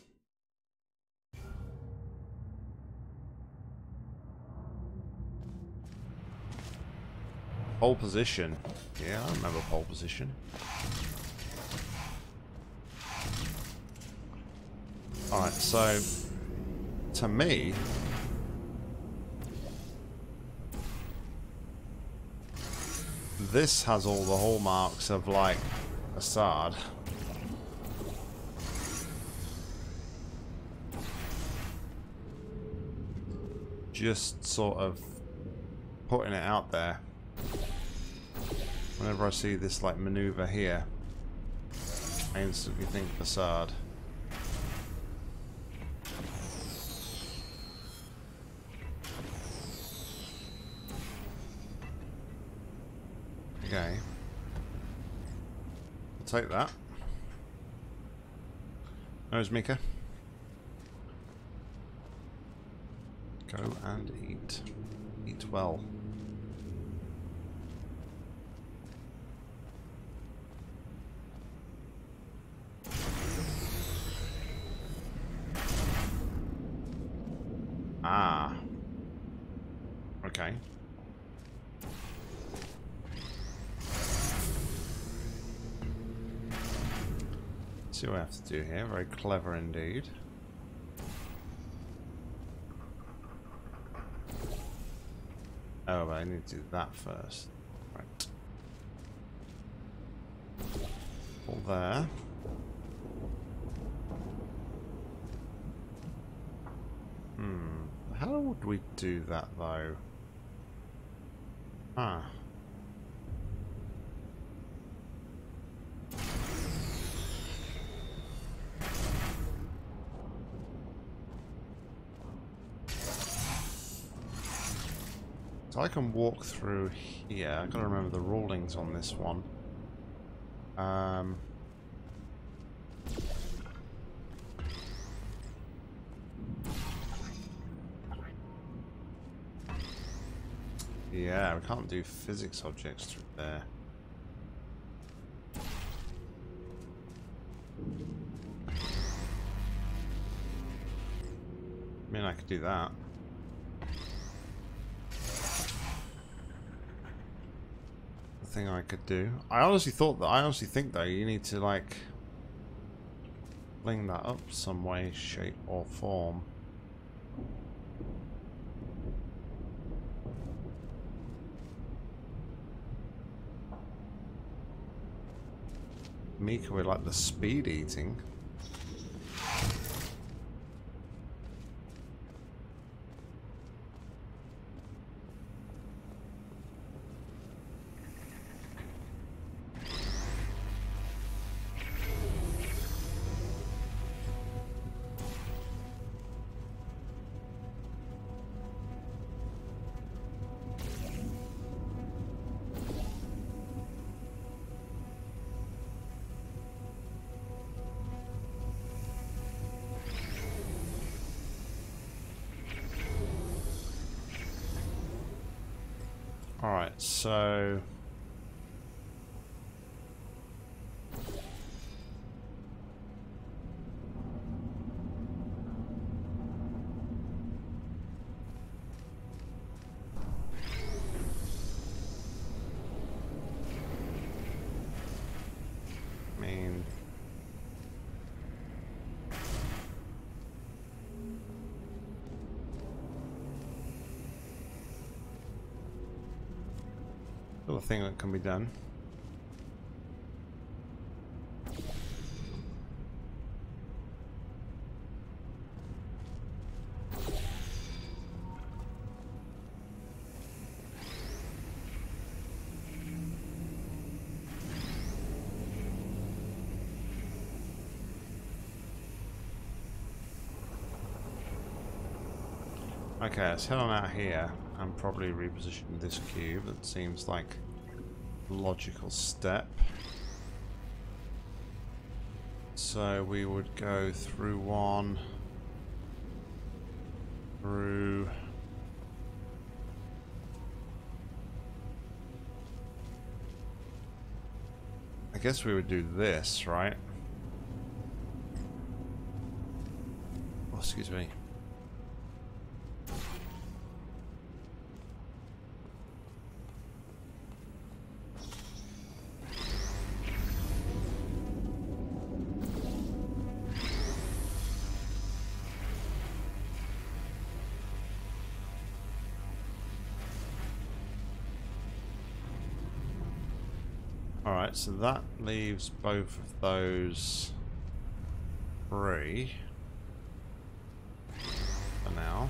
Pole position. Yeah, I remember pole position. Alright, so to me, this has all the hallmarks of like Assad. Just sort of putting it out there. Whenever I see this like maneuver here, I instantly think Assad. Okay. I'll take that. There's Mika. Go and eat. Eat well. Ah. Okay. See what I have to do here. Very clever indeed. Oh, but I need to do that first. Right. All there. Hmm. How would we do that though? Ah. So I can walk through here. I gotta remember the rulings on this one. Um. Yeah, we can't do physics objects through there. I mean, I could do that. The thing I could do. I honestly thought that. I honestly think though, you need to like fling that up some way, shape, or form. Mika with like the speed eating. Alright, so... I mean... Little thing that can be done. Okay, let's head on out here and probably reposition this cube. That seems like a logical step. So we would go through one, through... I guess we would do this, right? Oh, excuse me. Alright, so that leaves both of those free for now.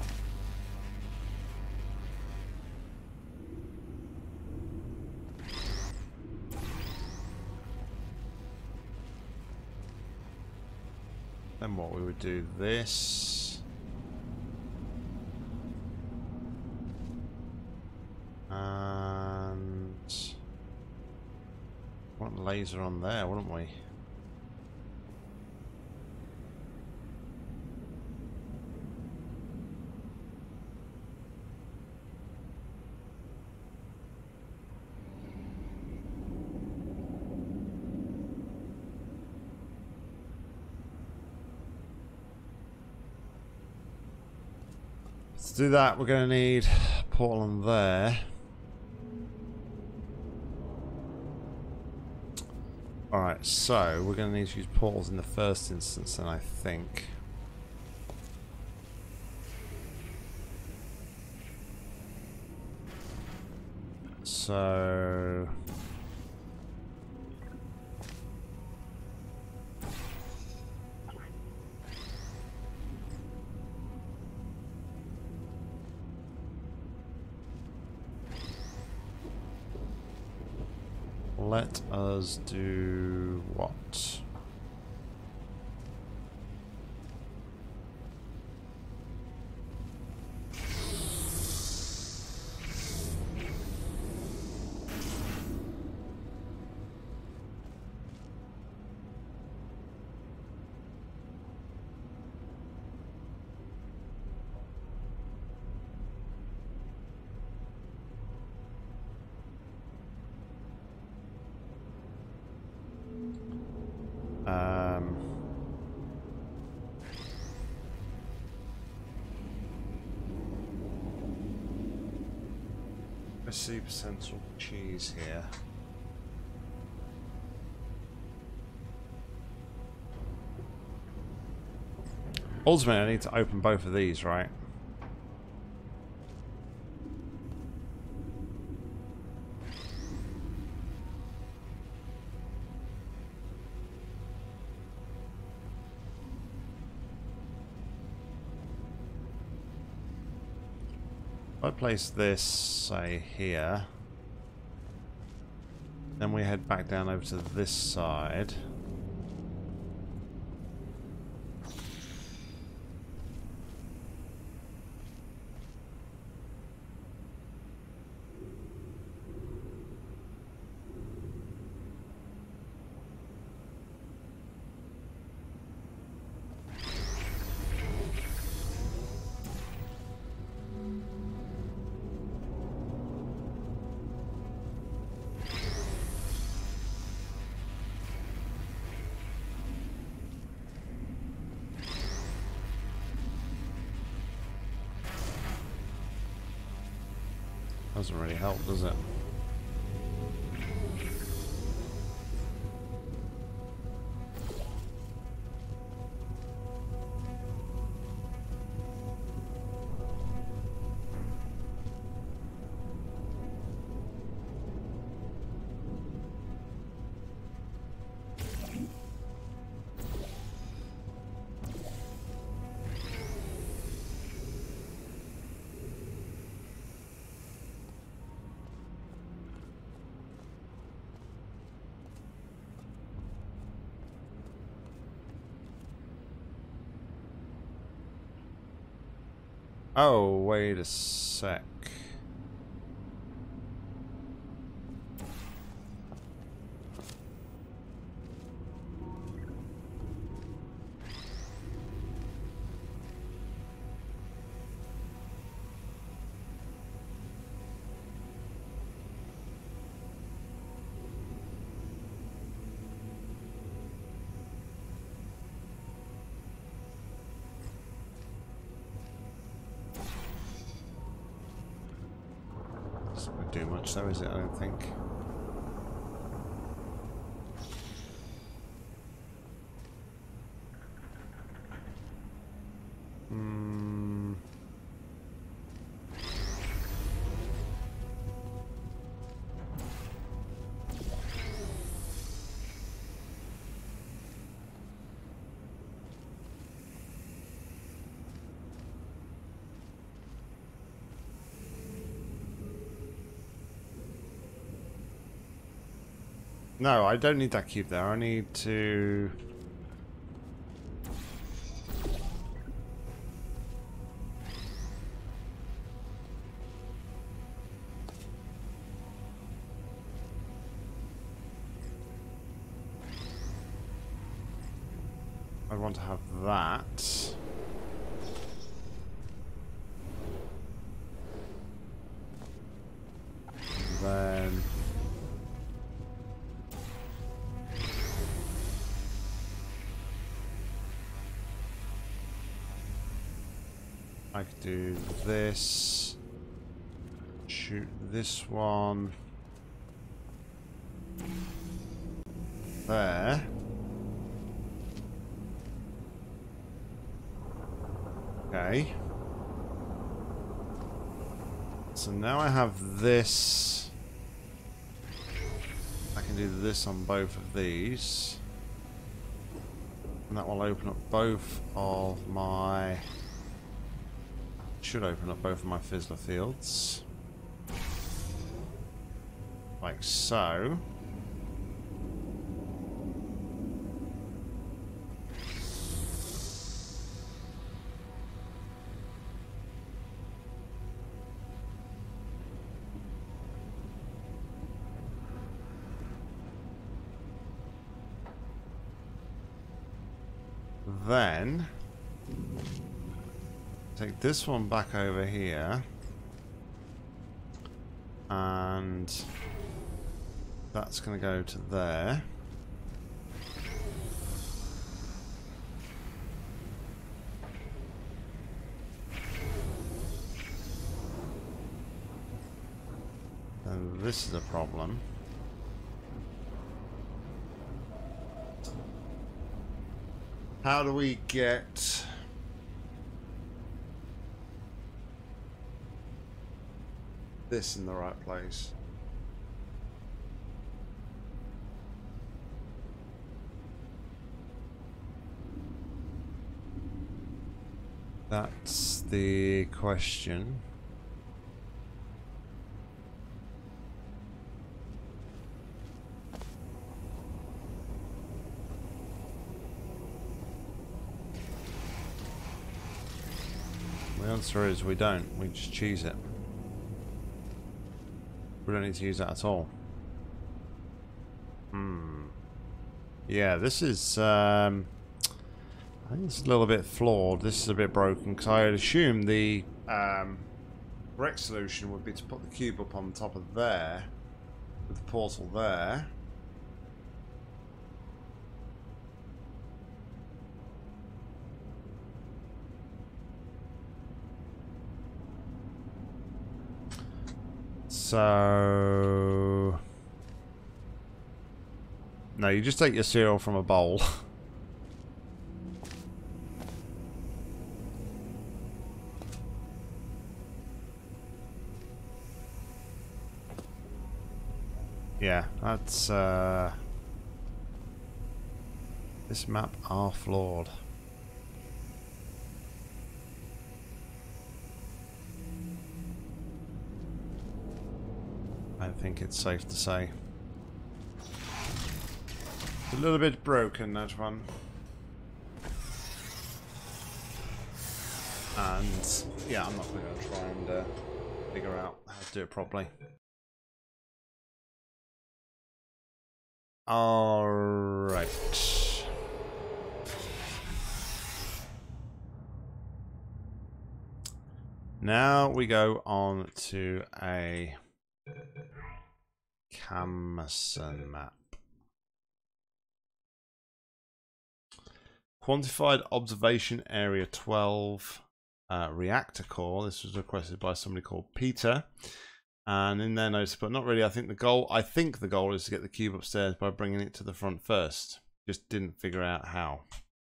Then what we would do this. And want laser on there, wouldn't we? To do that, we're going to need a portal on there. Alright, so we're going to need to use portals in the first instance, then I think. So... let us do what? Um, let's see potential cheese here. Ultimately, I need to open both of these, right? I place this, say, here. Then we head back down over to this side. Doesn't really help, does it? Oh, wait a sec. Do much though, is it? I don't think. Hmm. No, I don't need that cube there. I need to... I want to have that. And then... I could do this. Shoot this one. There. Okay. So now I have this. I can do this on both of these. And that will open up both of my... Should open up both of my fizzler fields. Like so. Then take this one back over here, and that's going to go to there. And this is a problem. How do we get this in the right place? That's the question. The answer is we don't. We just choose it. We don't need to use that at all. Hmm. Yeah, this is... Um, I think it's a little bit flawed. This is a bit broken because I would assume the um, correct solution would be to put the cube up on top of there with the portal there. So... No, you just take your cereal from a bowl. Yeah, that's... Uh, this map are flawed. I think it's safe to say. It's a little bit broken, that one. And yeah, I'm not going to try and uh, figure out how to do it properly. Alright. Now we go on to a Camson map. Quantified Observation Area twelve uh, Reactor Core. This was requested by somebody called Peter. And in their notes, but not really. I think the goal, I think the goal is to get the cube upstairs by bringing it to the front first. Just didn't figure out how.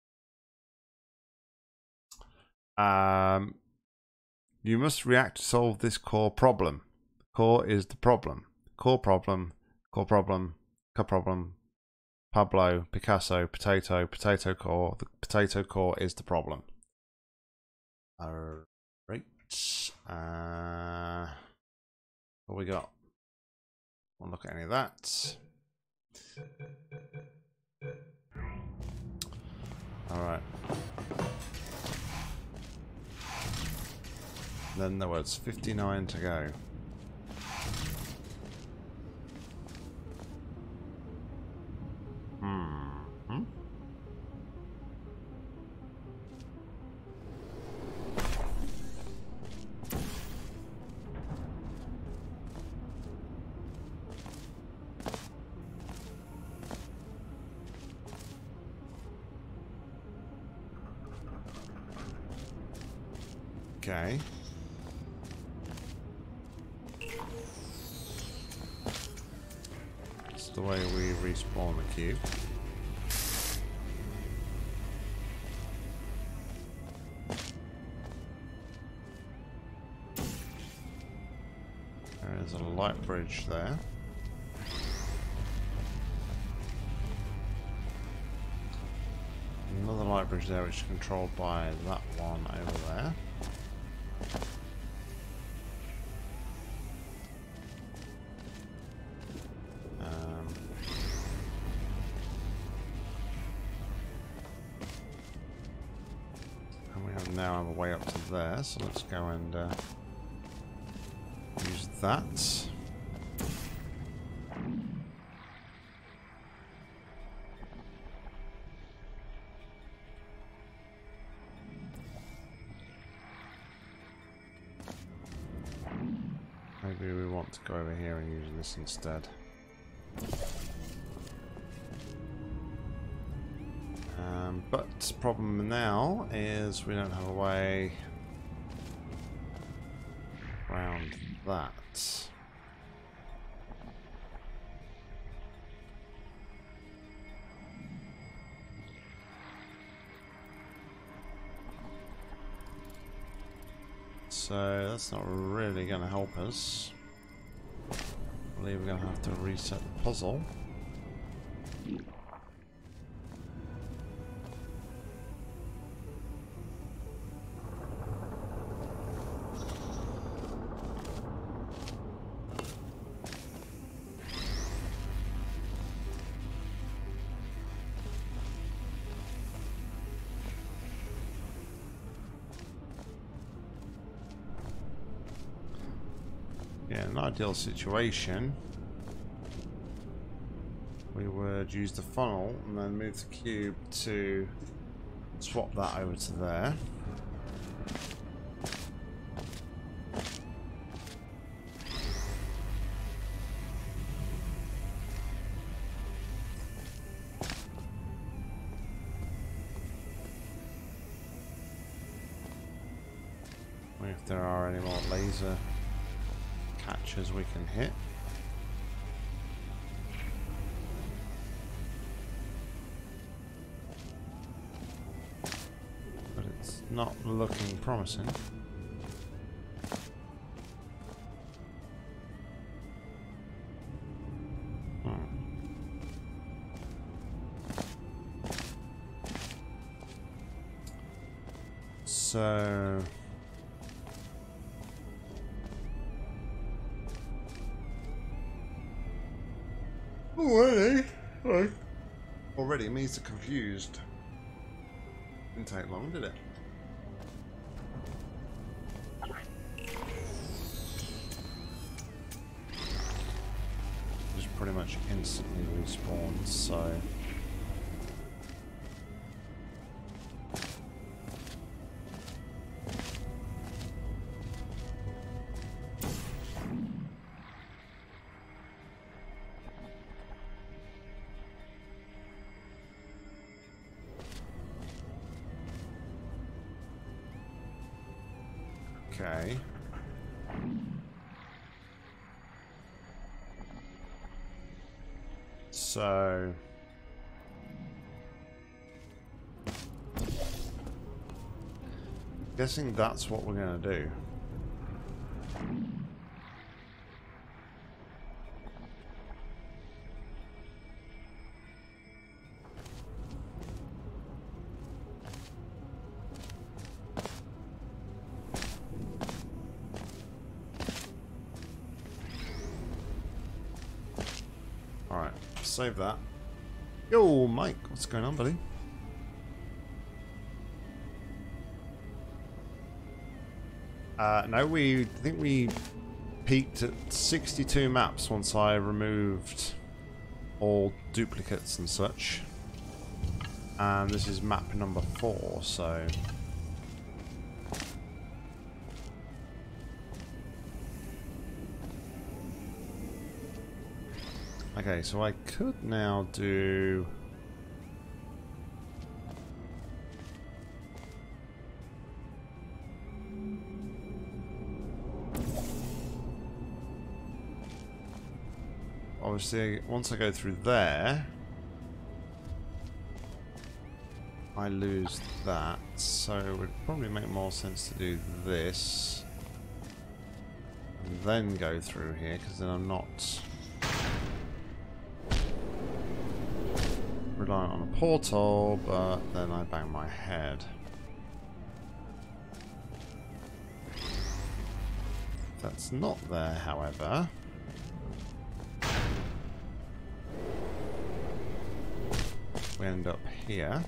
Um, you must react to solve this core problem. Core is the problem. Core problem. Core problem. Core problem. Pablo, Picasso, potato, potato core. The potato core is the problem. All right. Uh, what we got? Won't look at any of that. Alright. Then there was fifty-nine to go. Hmm. Okay. That's the way we respawn the cube. There's a light bridge there. Another light bridge there which is controlled by that one over there. Now I'm way up to there, so let's go and uh, use that. Maybe we want to go over here and use this instead. Um, but the problem now is we don't have a way around that. So that's not really going to help us. I believe we're going to have to reset the puzzle. Yeah, an ideal situation, we would use the funnel and then move the cube to swap that over to there. If there are any more laser catches we can hit. But it's not looking promising. Hmm. So already, right. Already, means are confused. Didn't take long, did it? Just pretty much instantly respawns, so. Okay. So guessing that's what we're going to do. save that. Yo, Mike, what's going on, buddy? Uh, no, we I think we peaked at sixty-two maps once I removed all duplicates and such. And this is map number four, so... Okay, so I could now do... Obviously, once I go through there, I lose that, so it would probably make more sense to do this and then go through here, because then I'm not reliant on a portal, but then I bang my head. If that's not there, however, we end up here.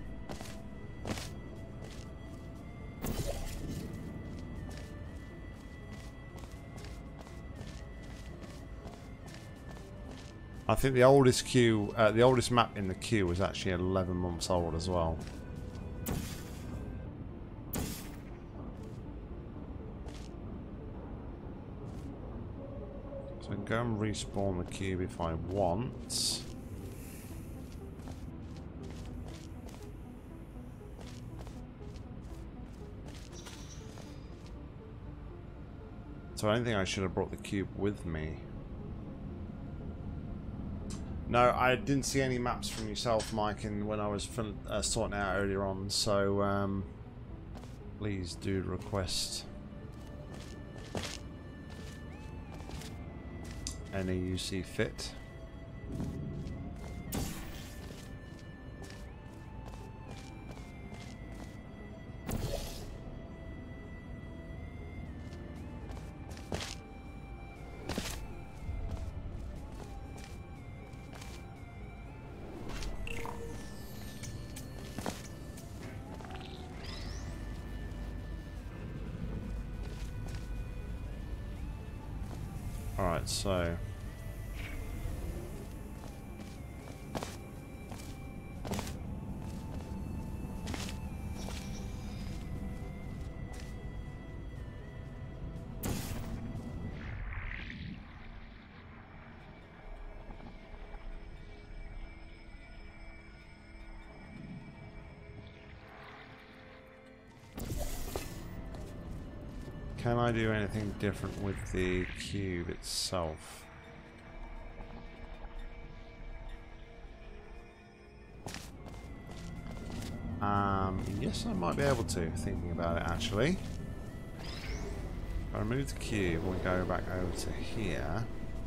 I think the oldest queue, uh, the oldest map in the queue was actually eleven months old as well. So I can go and respawn the cube if I want. So I don't think I should have brought the cube with me. No, I didn't see any maps from yourself, Mike, and when I was uh, sorting out earlier on, so um, please do request any you see fit. Alright, so can I do anything different with the cube itself? Um, yes, I might be able to, thinking about it actually. If I remove the cube and we go back over to here.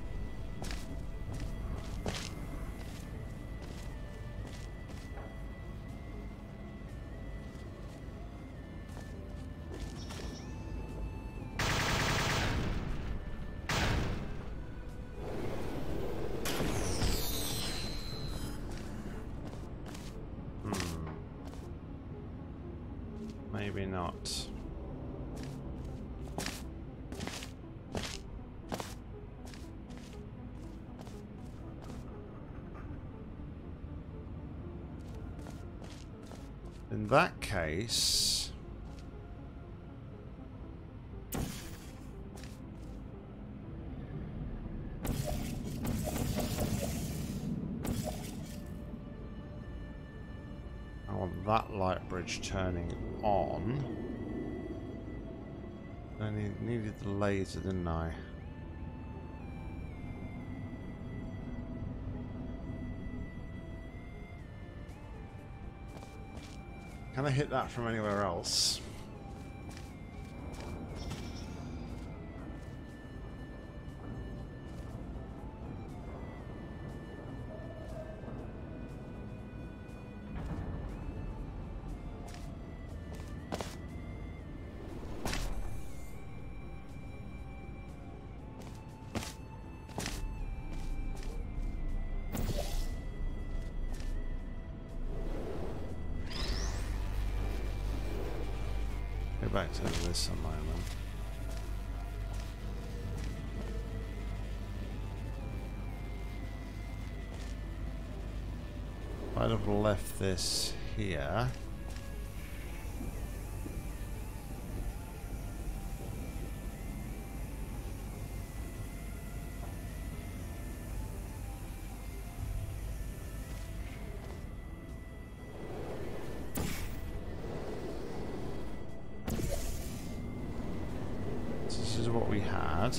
Maybe not. In that case, I want that light bridge turning on. I need, needed the laser, didn't I? Can I hit that from anywhere else? back to this a moment. I'd have left this here. This is what we had.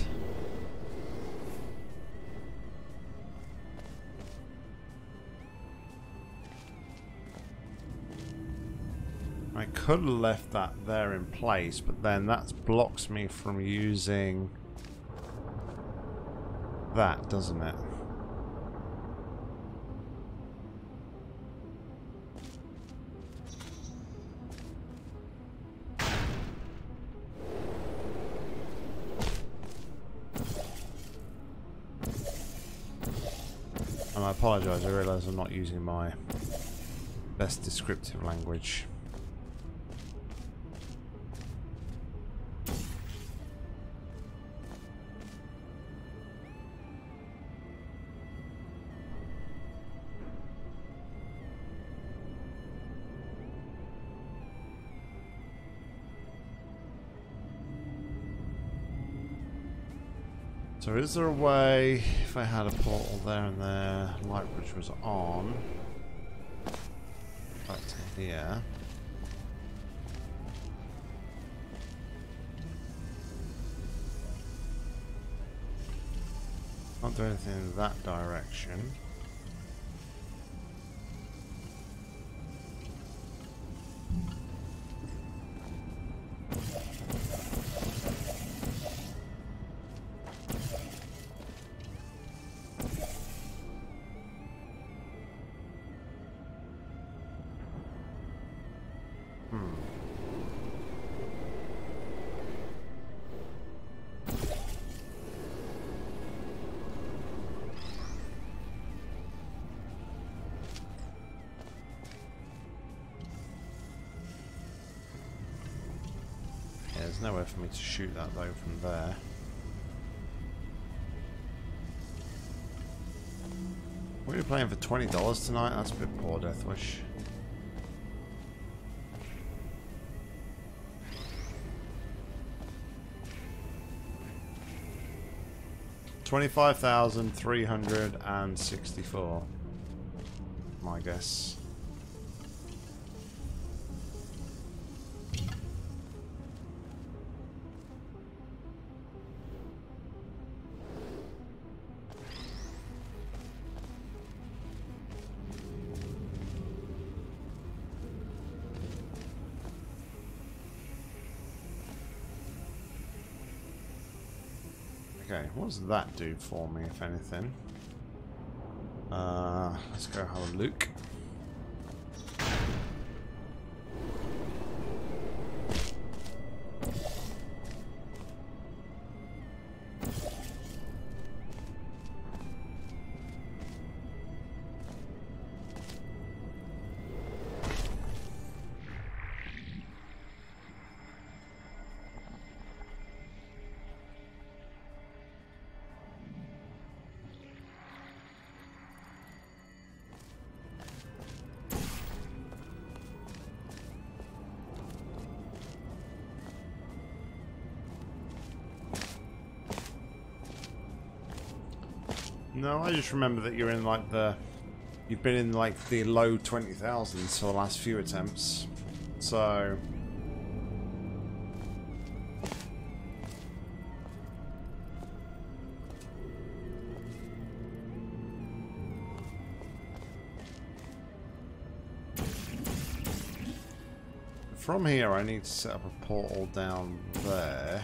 I could have left that there in place, but then that blocks me from using that, doesn't it? And I apologise, I realise I'm not using my best descriptive language. So is there a way, if I had a portal there and there, light bridge was on, back to here. Can't do anything in that direction. There's nowhere for me to shoot that though from there. What are you playing for twenty dollars tonight? That's a bit poor, Deathwish. Twenty-five thousand three hundred and sixty-four. My guess. Okay, what does that do for me, if anything? Uh, let's go have a look. No, I just remember that you're in like the... You've been in like the low twenty thousands for the last few attempts. So... From here I need to set up a portal down there.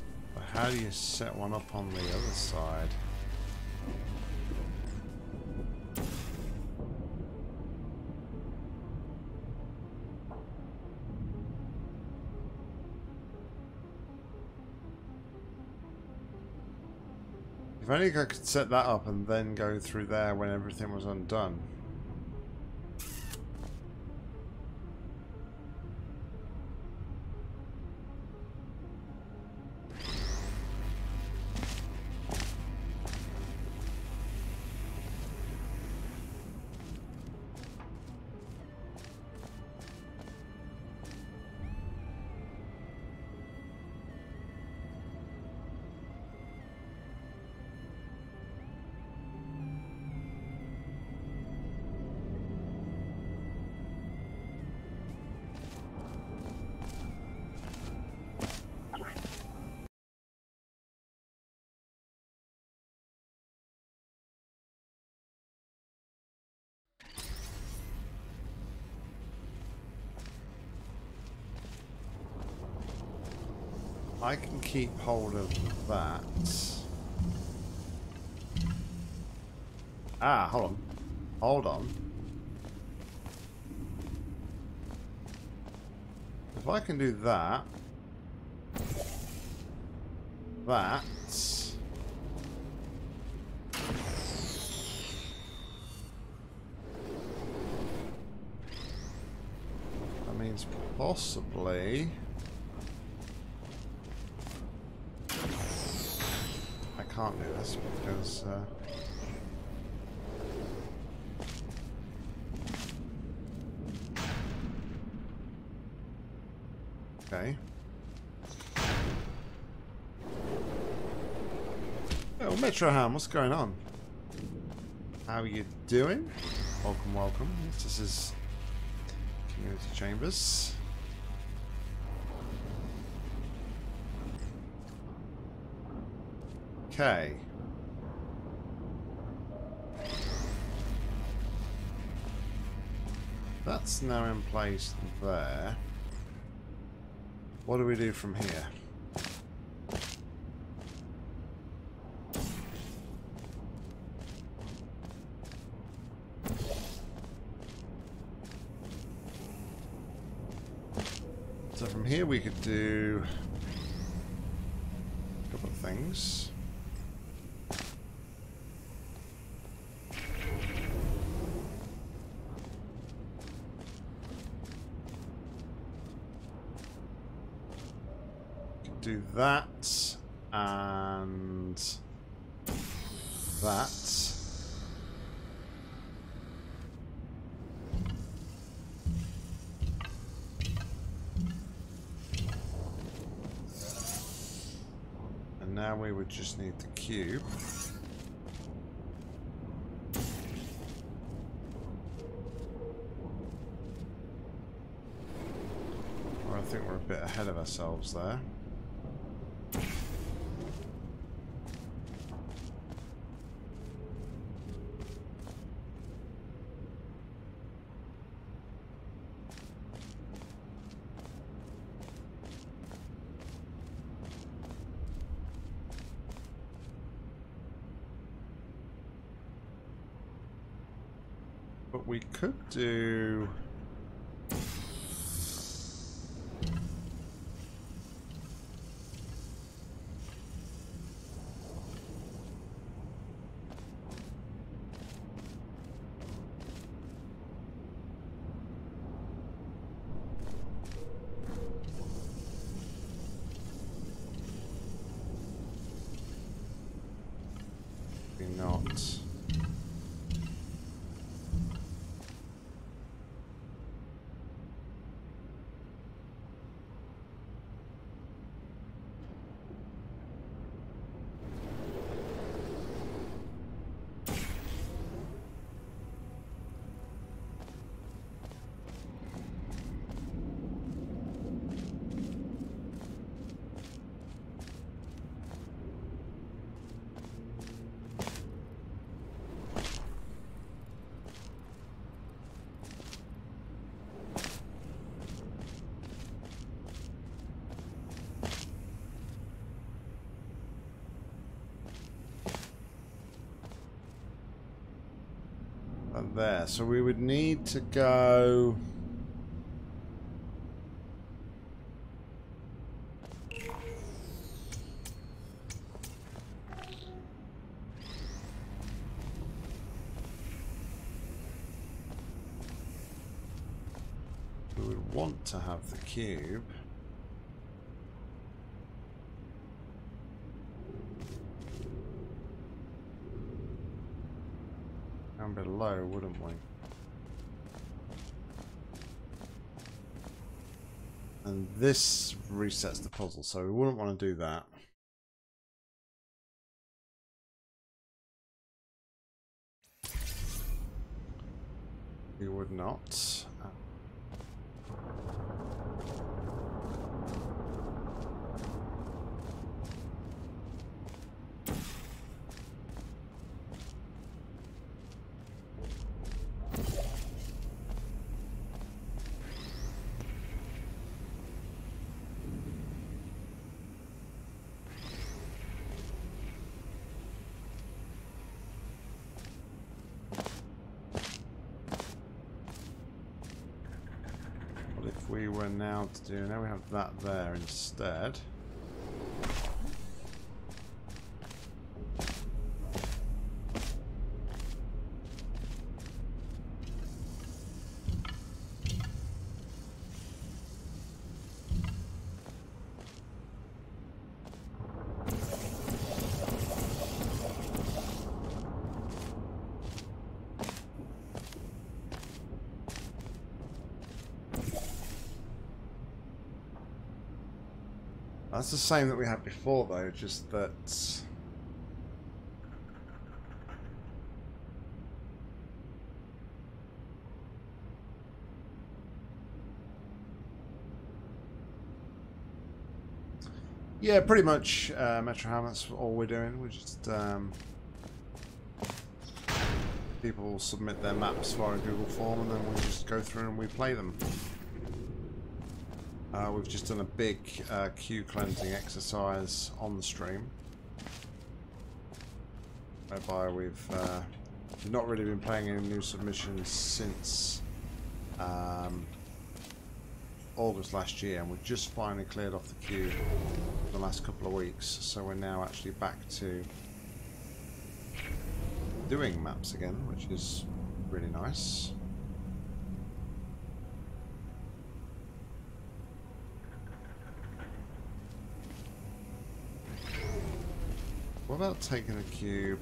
How do you set one up on the other side? If only I could set that up and then go through there when everything was undone. I can keep hold of that. Ah, hold on. Hold on. If I can do that. That. That means possibly... I can't do this because uh, okay. Oh, Metro Ham, what's going on? How are you doing? Welcome, welcome. This is Community Chambers. Okay. That's now in place there. What do we do from here? So from here we could do a couple of things. Do that and that. And now we would just need the cube. Well, I think we're a bit ahead of ourselves there. But we could do... Maybe not. There, so we would need to go we would want to have the cube. Down below, wouldn't we? And this resets the puzzle, so we wouldn't want to do that. We would not. We were now to do, now we have that there instead. That's the same that we had before though, just that yeah, pretty much uh, Metro Ham, that's all we're doing. We're just um, people submit their maps via Google form and then we just go through and we play them. Uh, we've just done a big uh, queue cleansing exercise on the stream, whereby we've uh, not really been playing any new submissions since um, August last year, and we've just finally cleared off the queue the last couple of weeks, so we're now actually back to doing maps again, which is really nice. What about taking a cube?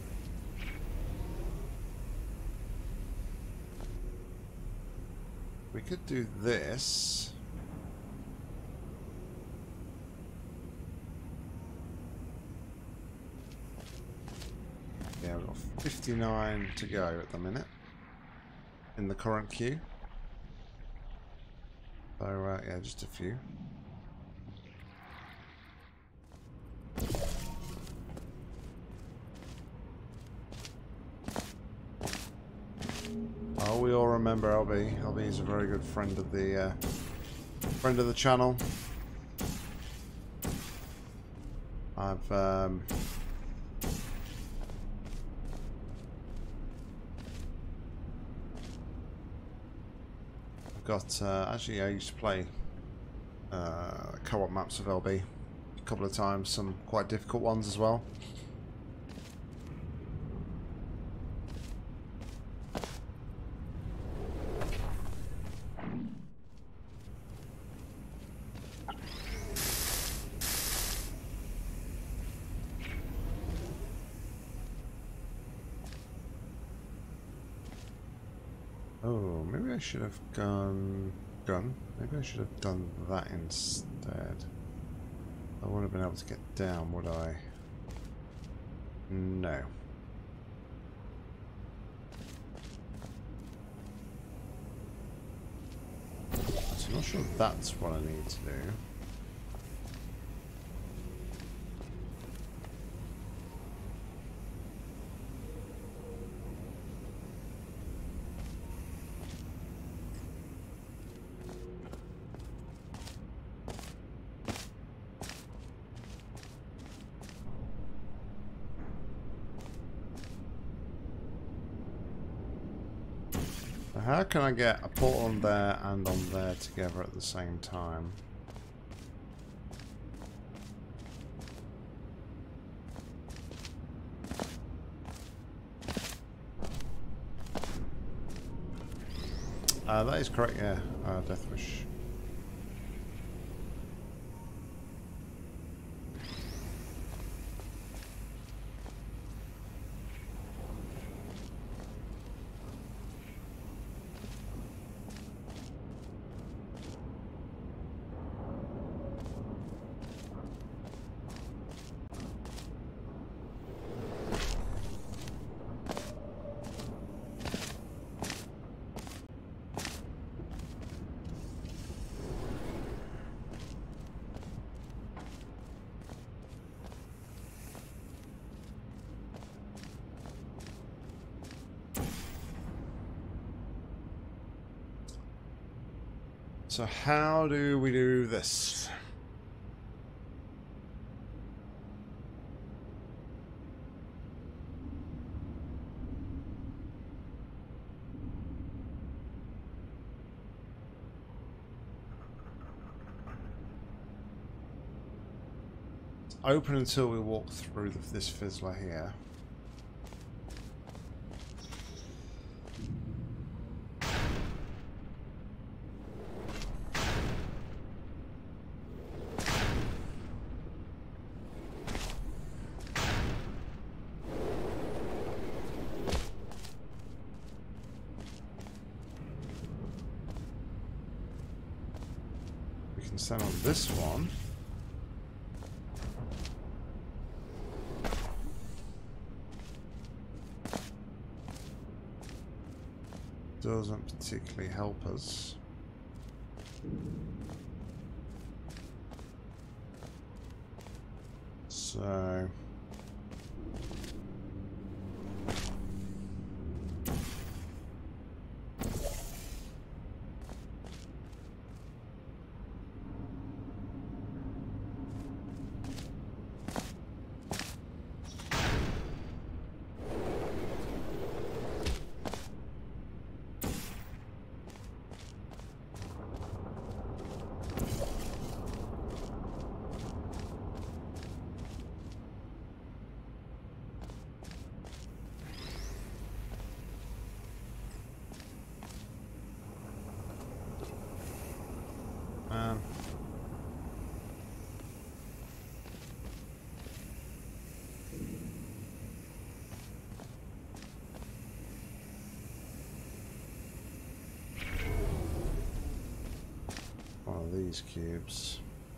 We could do this. Yeah, we've got fifty-nine to go at the minute in the current queue. So, uh, yeah, just a few. Oh, we all remember L B. L B is a very good friend of the uh, friend of the channel. I've um, I've got uh, actually I used to play uh, co-op maps of L B a couple of times, some quite difficult ones as well. Oh, maybe I should have gone... gone? Maybe I should have done that instead. I wouldn't have been able to get down, would I? No. So I'm not sure if that's what I need to do. How can I get a portal on there and on there together at the same time? Uh, that is correct, yeah. Uh, Death Wish. So how do we do this? It's open until we walk through the, this fizzler here. Stand on this one. Doesn't particularly help us. So Um, one of these cubes.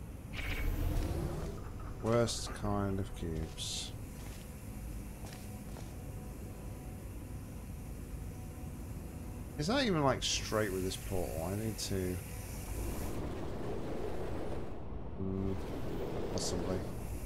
Worst kind of cubes. Is that even like straight with this portal? I need to... Mm, possibly.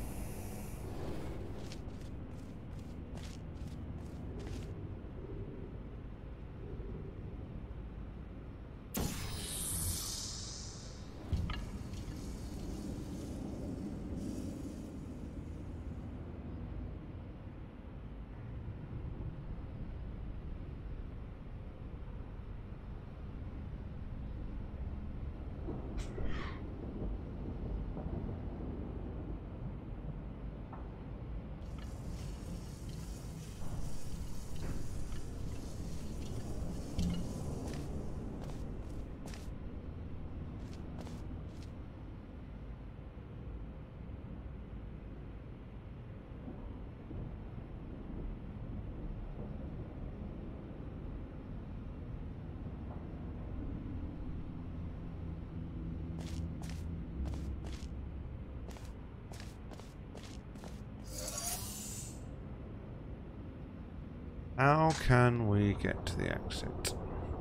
How can we get to the exit?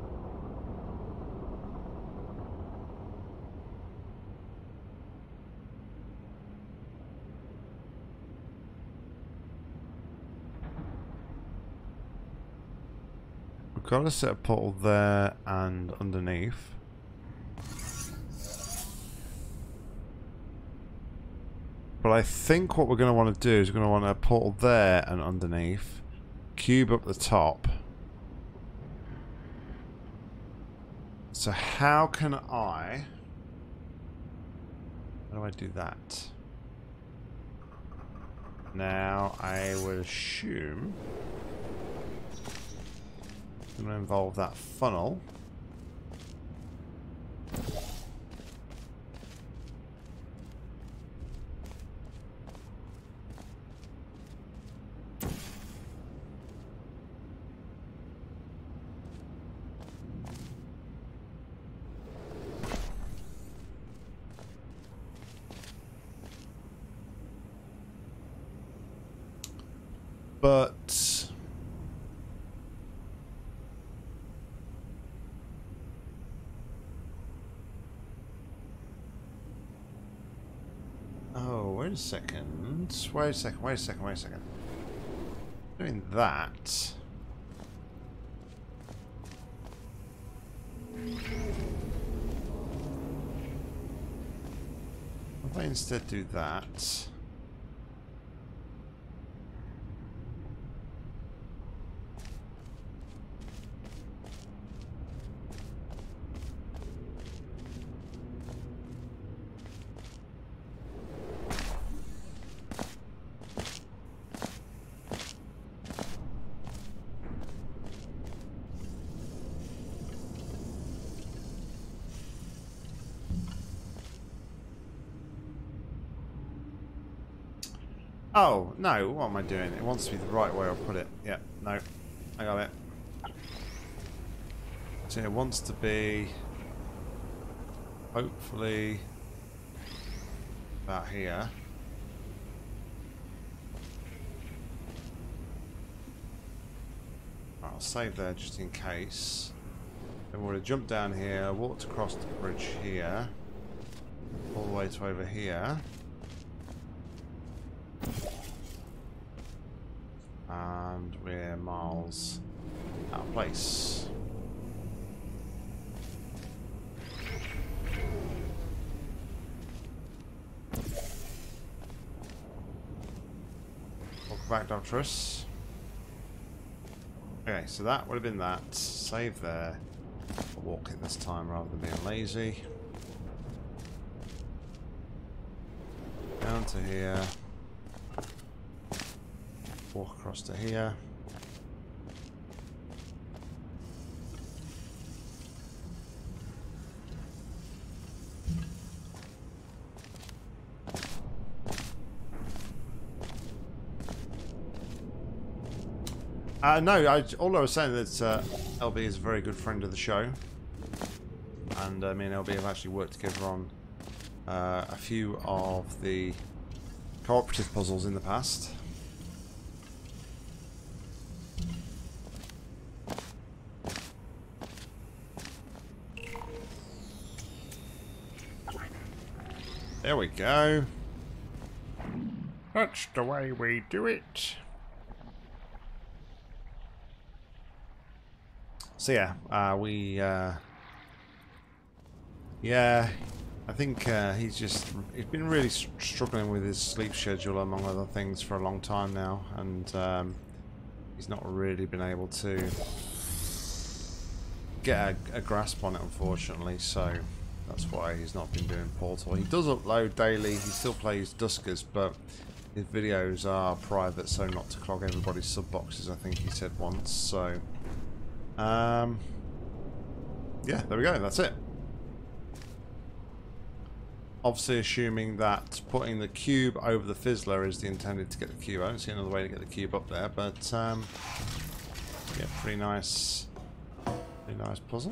We've got to set a portal there and underneath. But I think what we're going to want to do is we're going to want a portal there and underneath. Cube up the top. So how can I... How do I do that? Now I would assume it's going to involve that funnel. But oh, wait a second. Wait a second, wait a second, wait a second. Doing that. If I instead do that. Oh, no, what am I doing? It wants to be the right way I'll put it. Yeah, no, I got it. So it wants to be, hopefully, about here. Right, I'll save there just in case. Then we're going to jump down here, walked across the bridge here, all the way to over here. And we're miles out of place. Welcome back, Doctorus. Okay, so that would have been that. Save there. I'll walk it this time rather than being lazy. Down to here. Walk across to here. Uh, no, I, all I was saying is that uh, L B is a very good friend of the show, and uh, me and L B have actually worked together on uh, a few of the cooperative puzzles in the past. There we go. That's the way we do it. So yeah, uh, we, uh, yeah, I think uh, he's just, he's been really struggling with his sleep schedule among other things for a long time now, and um, he's not really been able to get a, a grasp on it, unfortunately, so that's why he's not been doing Portal. He does upload daily, he still plays Duskers, but his videos are private, so not to clog everybody's sub boxes, I think he said once, so um, yeah, there we go, that's it. Obviously assuming that putting the cube over the fizzler is the intended to get the cube. I don't see another way to get the cube up there, but um, yeah, pretty nice, pretty nice puzzle.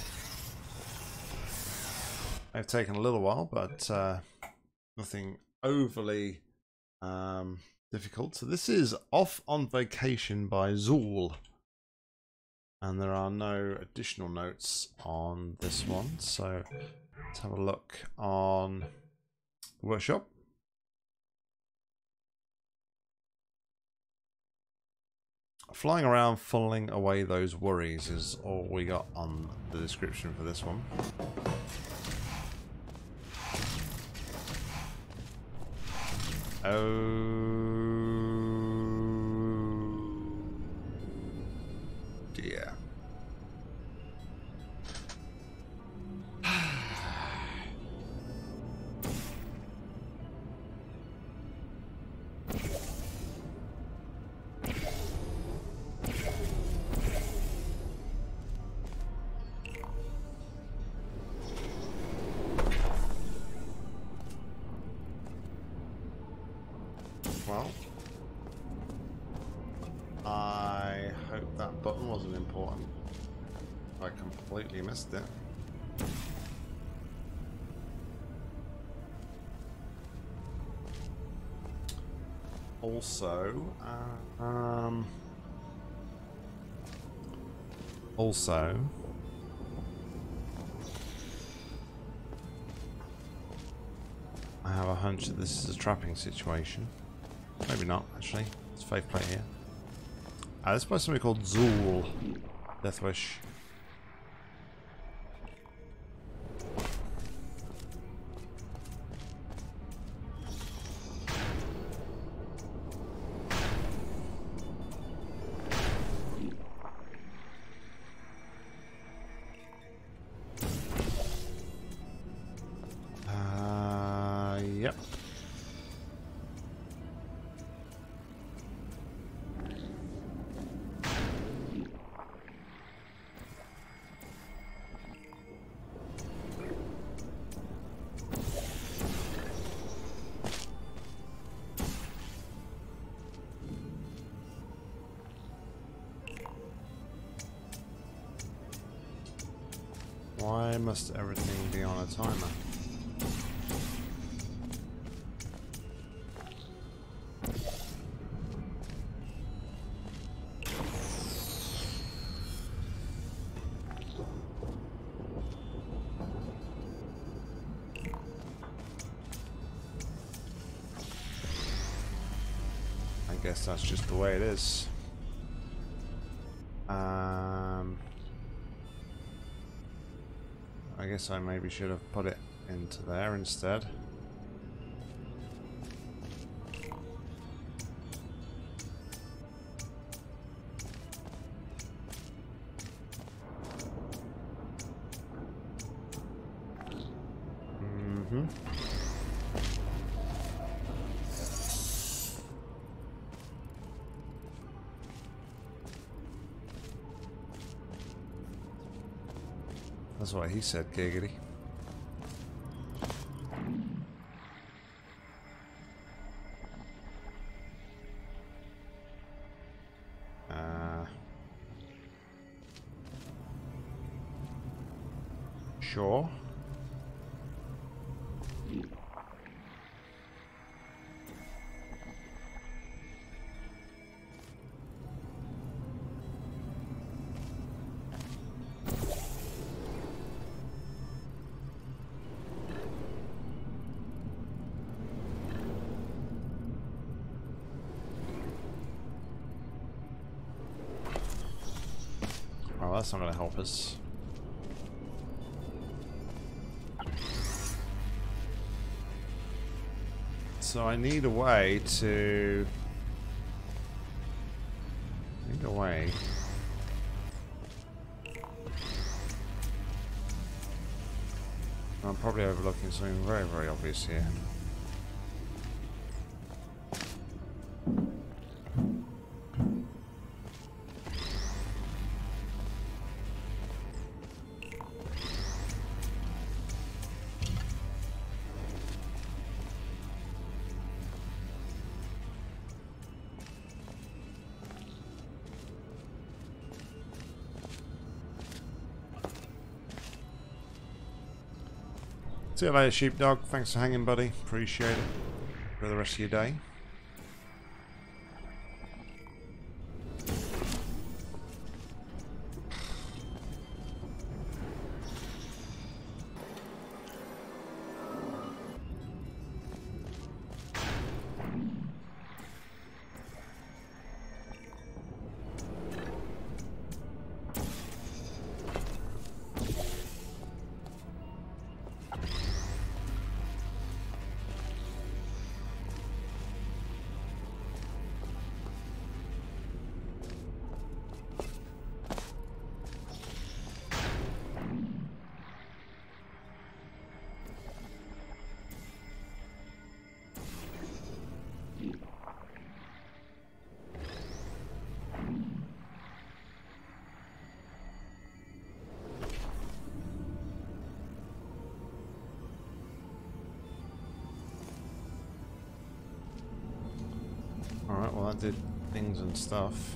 They've taken a little while, but uh, nothing overly um, difficult. So this is Off on Vacation by Zool. And there are no additional notes on this one. So let's have a look on the workshop. Flying around, funneling away those worries is all we got on the description for this one. Oh dear. Well, I hope that button wasn't important. I completely missed it. Also, uh, um, also, I have a hunch that this is a trapping situation. Maybe not, actually. It's faith plate here. Uh, let's play something called Zool. Death Wish. Uh, yep. Why must everything be on a timer? I guess that's just the way it is. Um... I guess I maybe should have put it into there instead. Mm-hmm. That's what he said, giggity. Uh, sure. Oh, that's not going to help us. So I need a way to... I need a way... I'm probably overlooking something very, very obvious here. See you later, sheepdog. Thanks for hanging, buddy. Appreciate it. For the rest of your day. Alright, well that did things and stuff.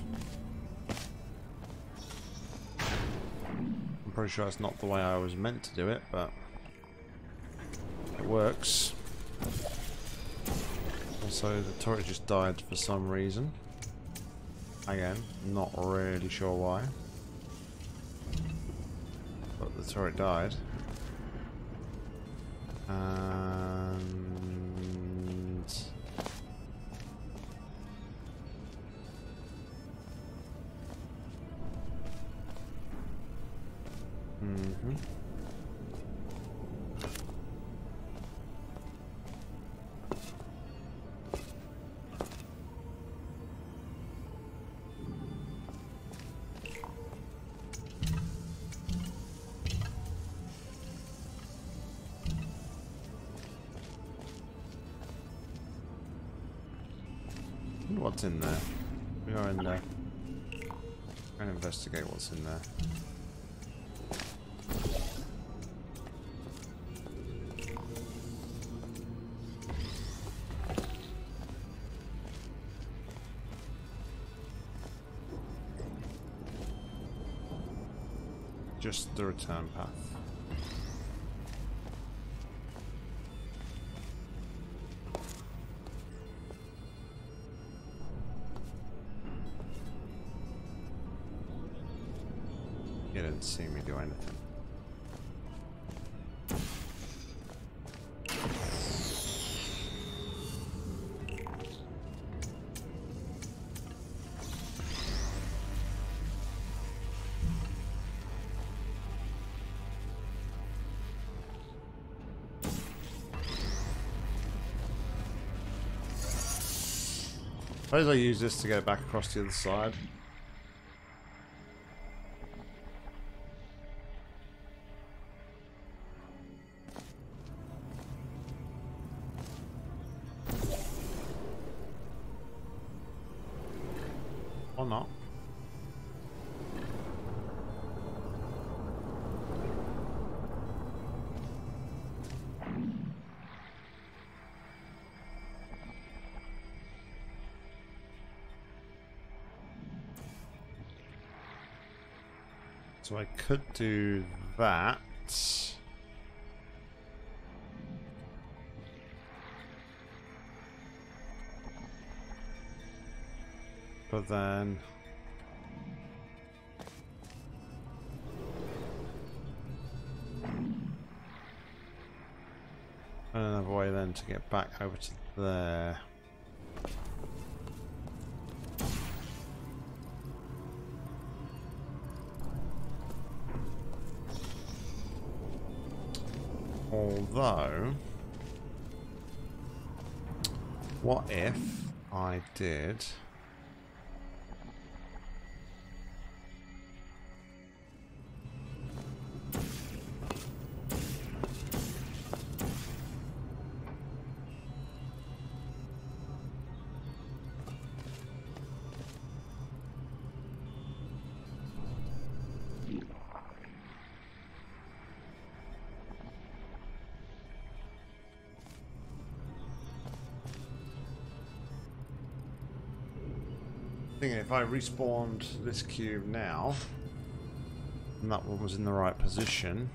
I'm pretty sure that's not the way I was meant to do it, but it works. Also, the turret just died for some reason. Again, not really sure why. But the turret died. And... Mm-hmm. What's in there? We are in there. Try and investigate what's in there. Just the return path. You didn't see me do anything. Suppose I use this to get back across the other side. Or not. So I could do that. But then another way then to get back over to there. Although, what if I did thinking if I respawned this cube now, and that one was in the right position,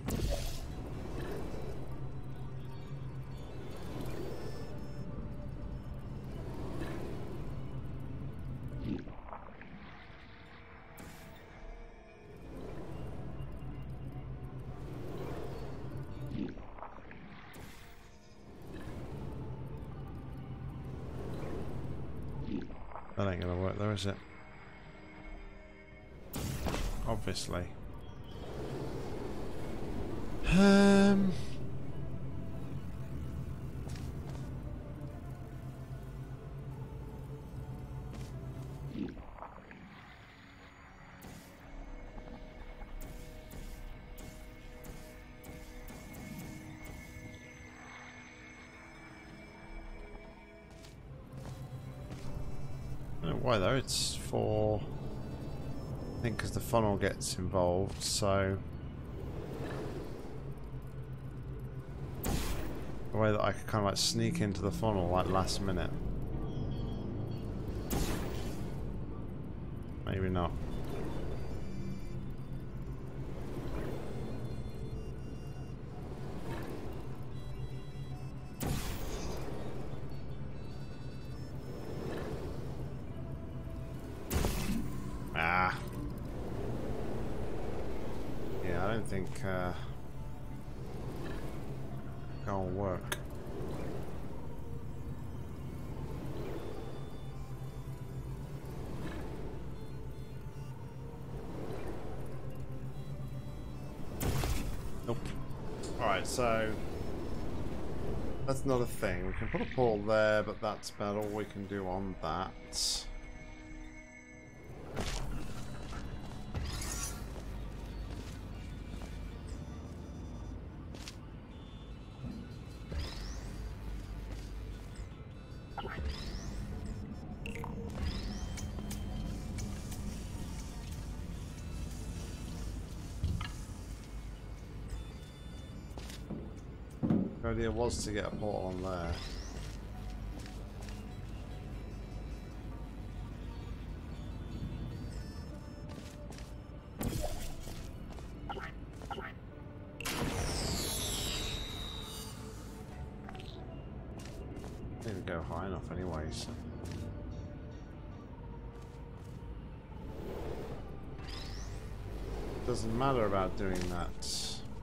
that ain't gonna work though, is it? Obviously. Um. I don't know why though, it's for, I think because the funnel gets involved, so the way that I could kind of like sneak into the funnel like last minute. Maybe not. think uh, gonna work. Nope. Alright, so that's not a thing. We can put a portal there, but that's about all we can do on that. The idea was to get a portal on there. Didn't go high enough anyway, so. Doesn't matter about doing that.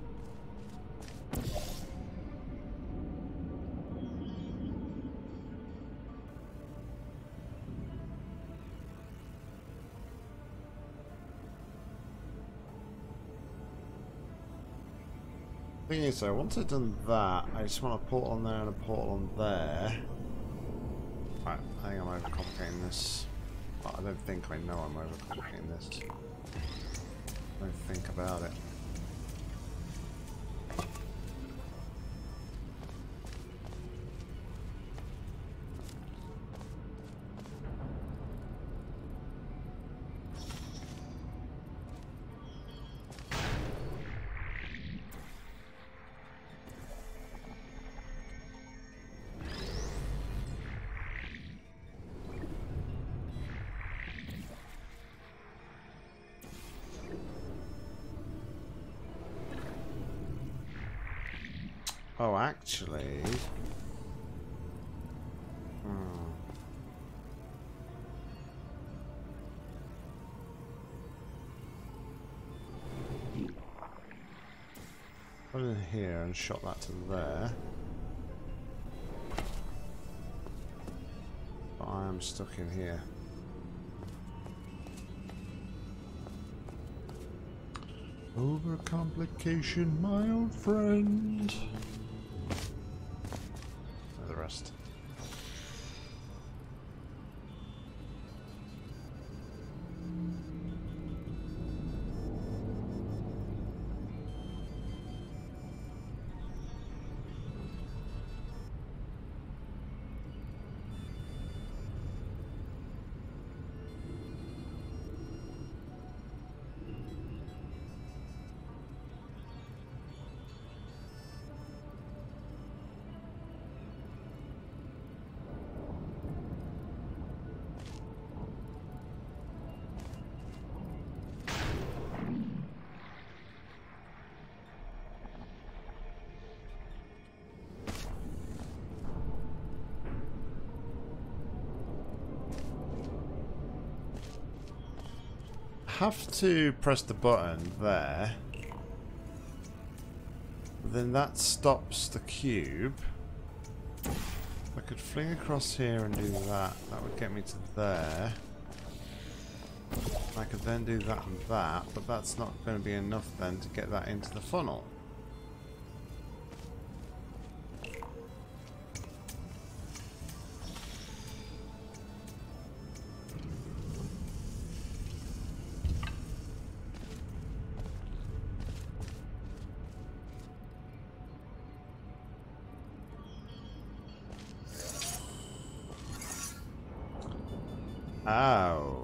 Thing is though, once I've done that, I just want a portal on there and a portal on there. Right, I think I'm overcomplicating this. Well, I don't think I know I'm overcomplicating this. Don't think about it. Oh, actually... Hmm. Put it in here and shot that to there. But I am stuck in here. Overcomplication, my old friend. The rest. Have to press the button there, then that stops the cube. I could fling across here and do that. That would get me to there. I could then do that and that, but that's not going to be enough then to get that into the funnel. Oh.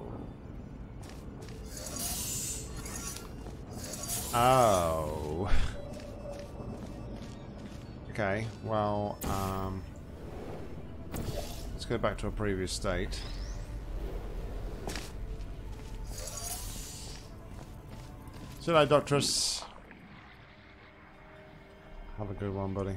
Oh. Okay, well, um... let's go back to our previous state. See you later, Doctress. Have a good one, buddy.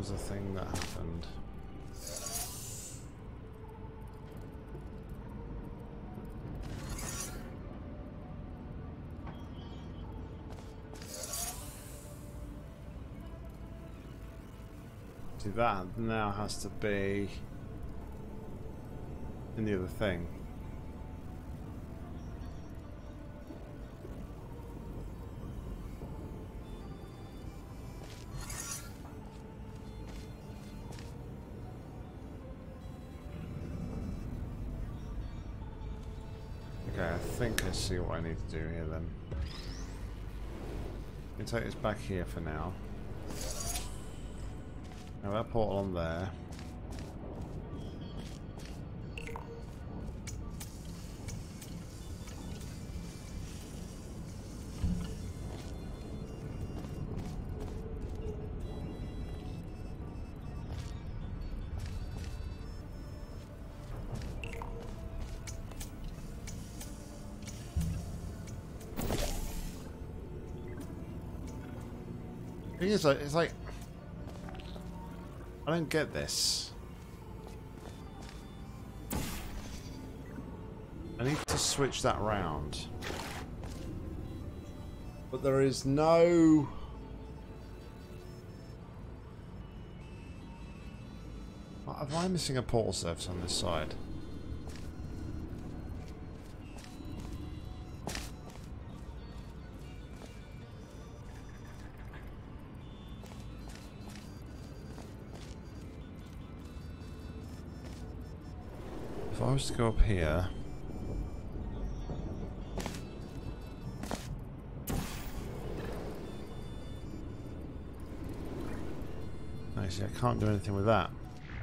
was the thing that happened. See, that now has to be in the other thing. Okay, I think I see what I need to do here then. I'm going to take this back here for now. Now that portal on there. Thing is, like, it's like I don't get this. I need to switch that round, but there is no. Am I missing a portal surface on this side? If I was to go up here, actually I can't do anything with that.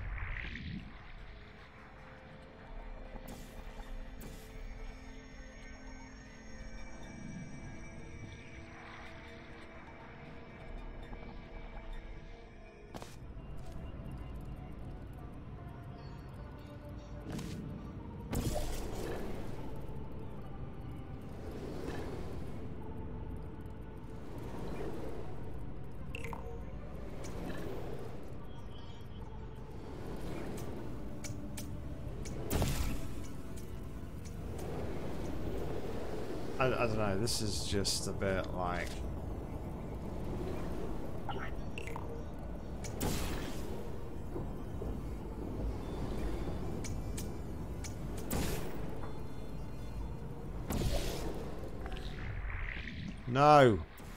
I, I don't know, this is just a bit like... No!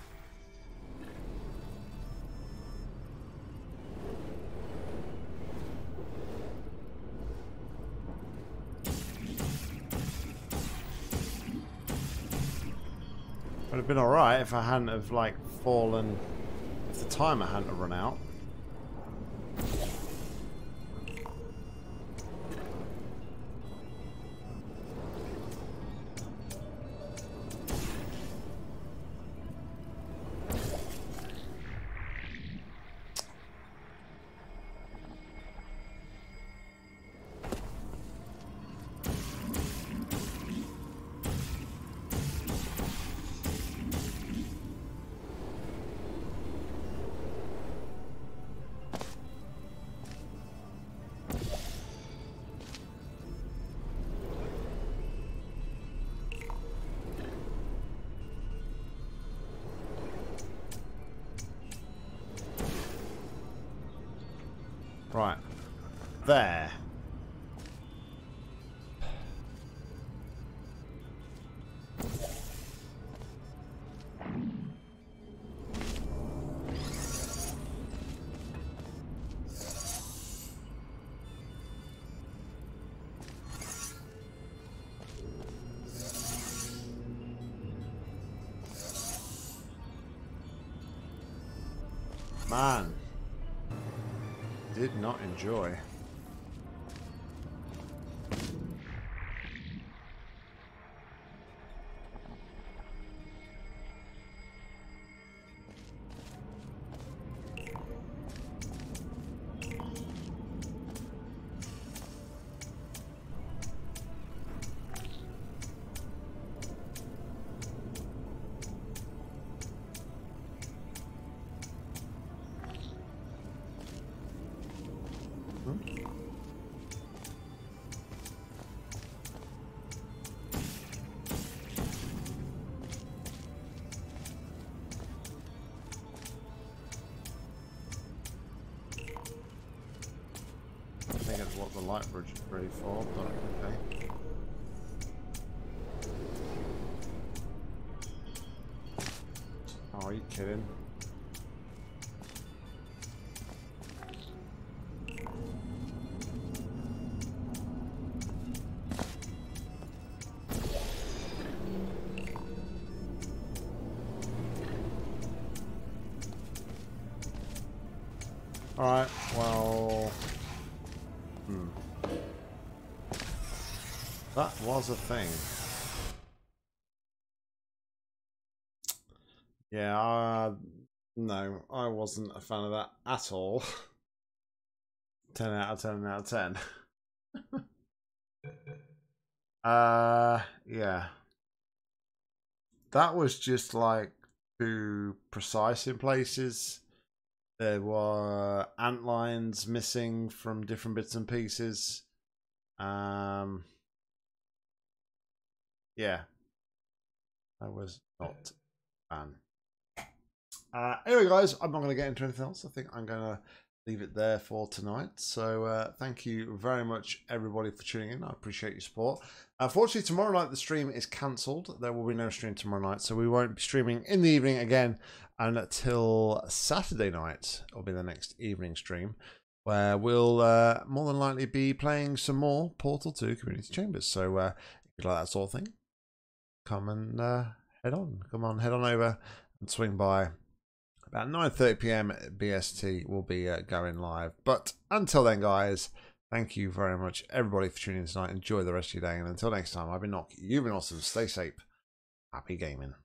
Would have been alright if I hadn't have like fallen, if the timer hadn't have run out. Right. There. Man. Did not enjoy. what the light bridge is really for, but okay. Oh, are you kidding? Alright, well... Hmm. That was a thing. Yeah, uh, no, I wasn't a fan of that at all. ten out of ten out of ten. uh, yeah. That was just like too precise in places. There were ant lines missing from different bits and pieces. Um, yeah, I was not a fan. Uh, anyway, guys, I'm not going to get into anything else. I think I'm going to leave it there for tonight. So uh, thank you very much, everybody, for tuning in. I appreciate your support. Unfortunately, tomorrow night the stream is cancelled. There will be no stream tomorrow night, so we won't be streaming in the evening again until Saturday night. Will be the next evening stream, where we'll uh, more than likely be playing some more Portal two Community Chambers. So uh, if you like that sort of thing, come and uh, head on. Come on, head on over and swing by. About nine thirty p m B S T will be uh, going live. But until then, guys, thank you very much, everybody, for tuning in tonight. Enjoy the rest of your day. And until next time, I've been Nock. You've been awesome. Stay safe. Happy gaming.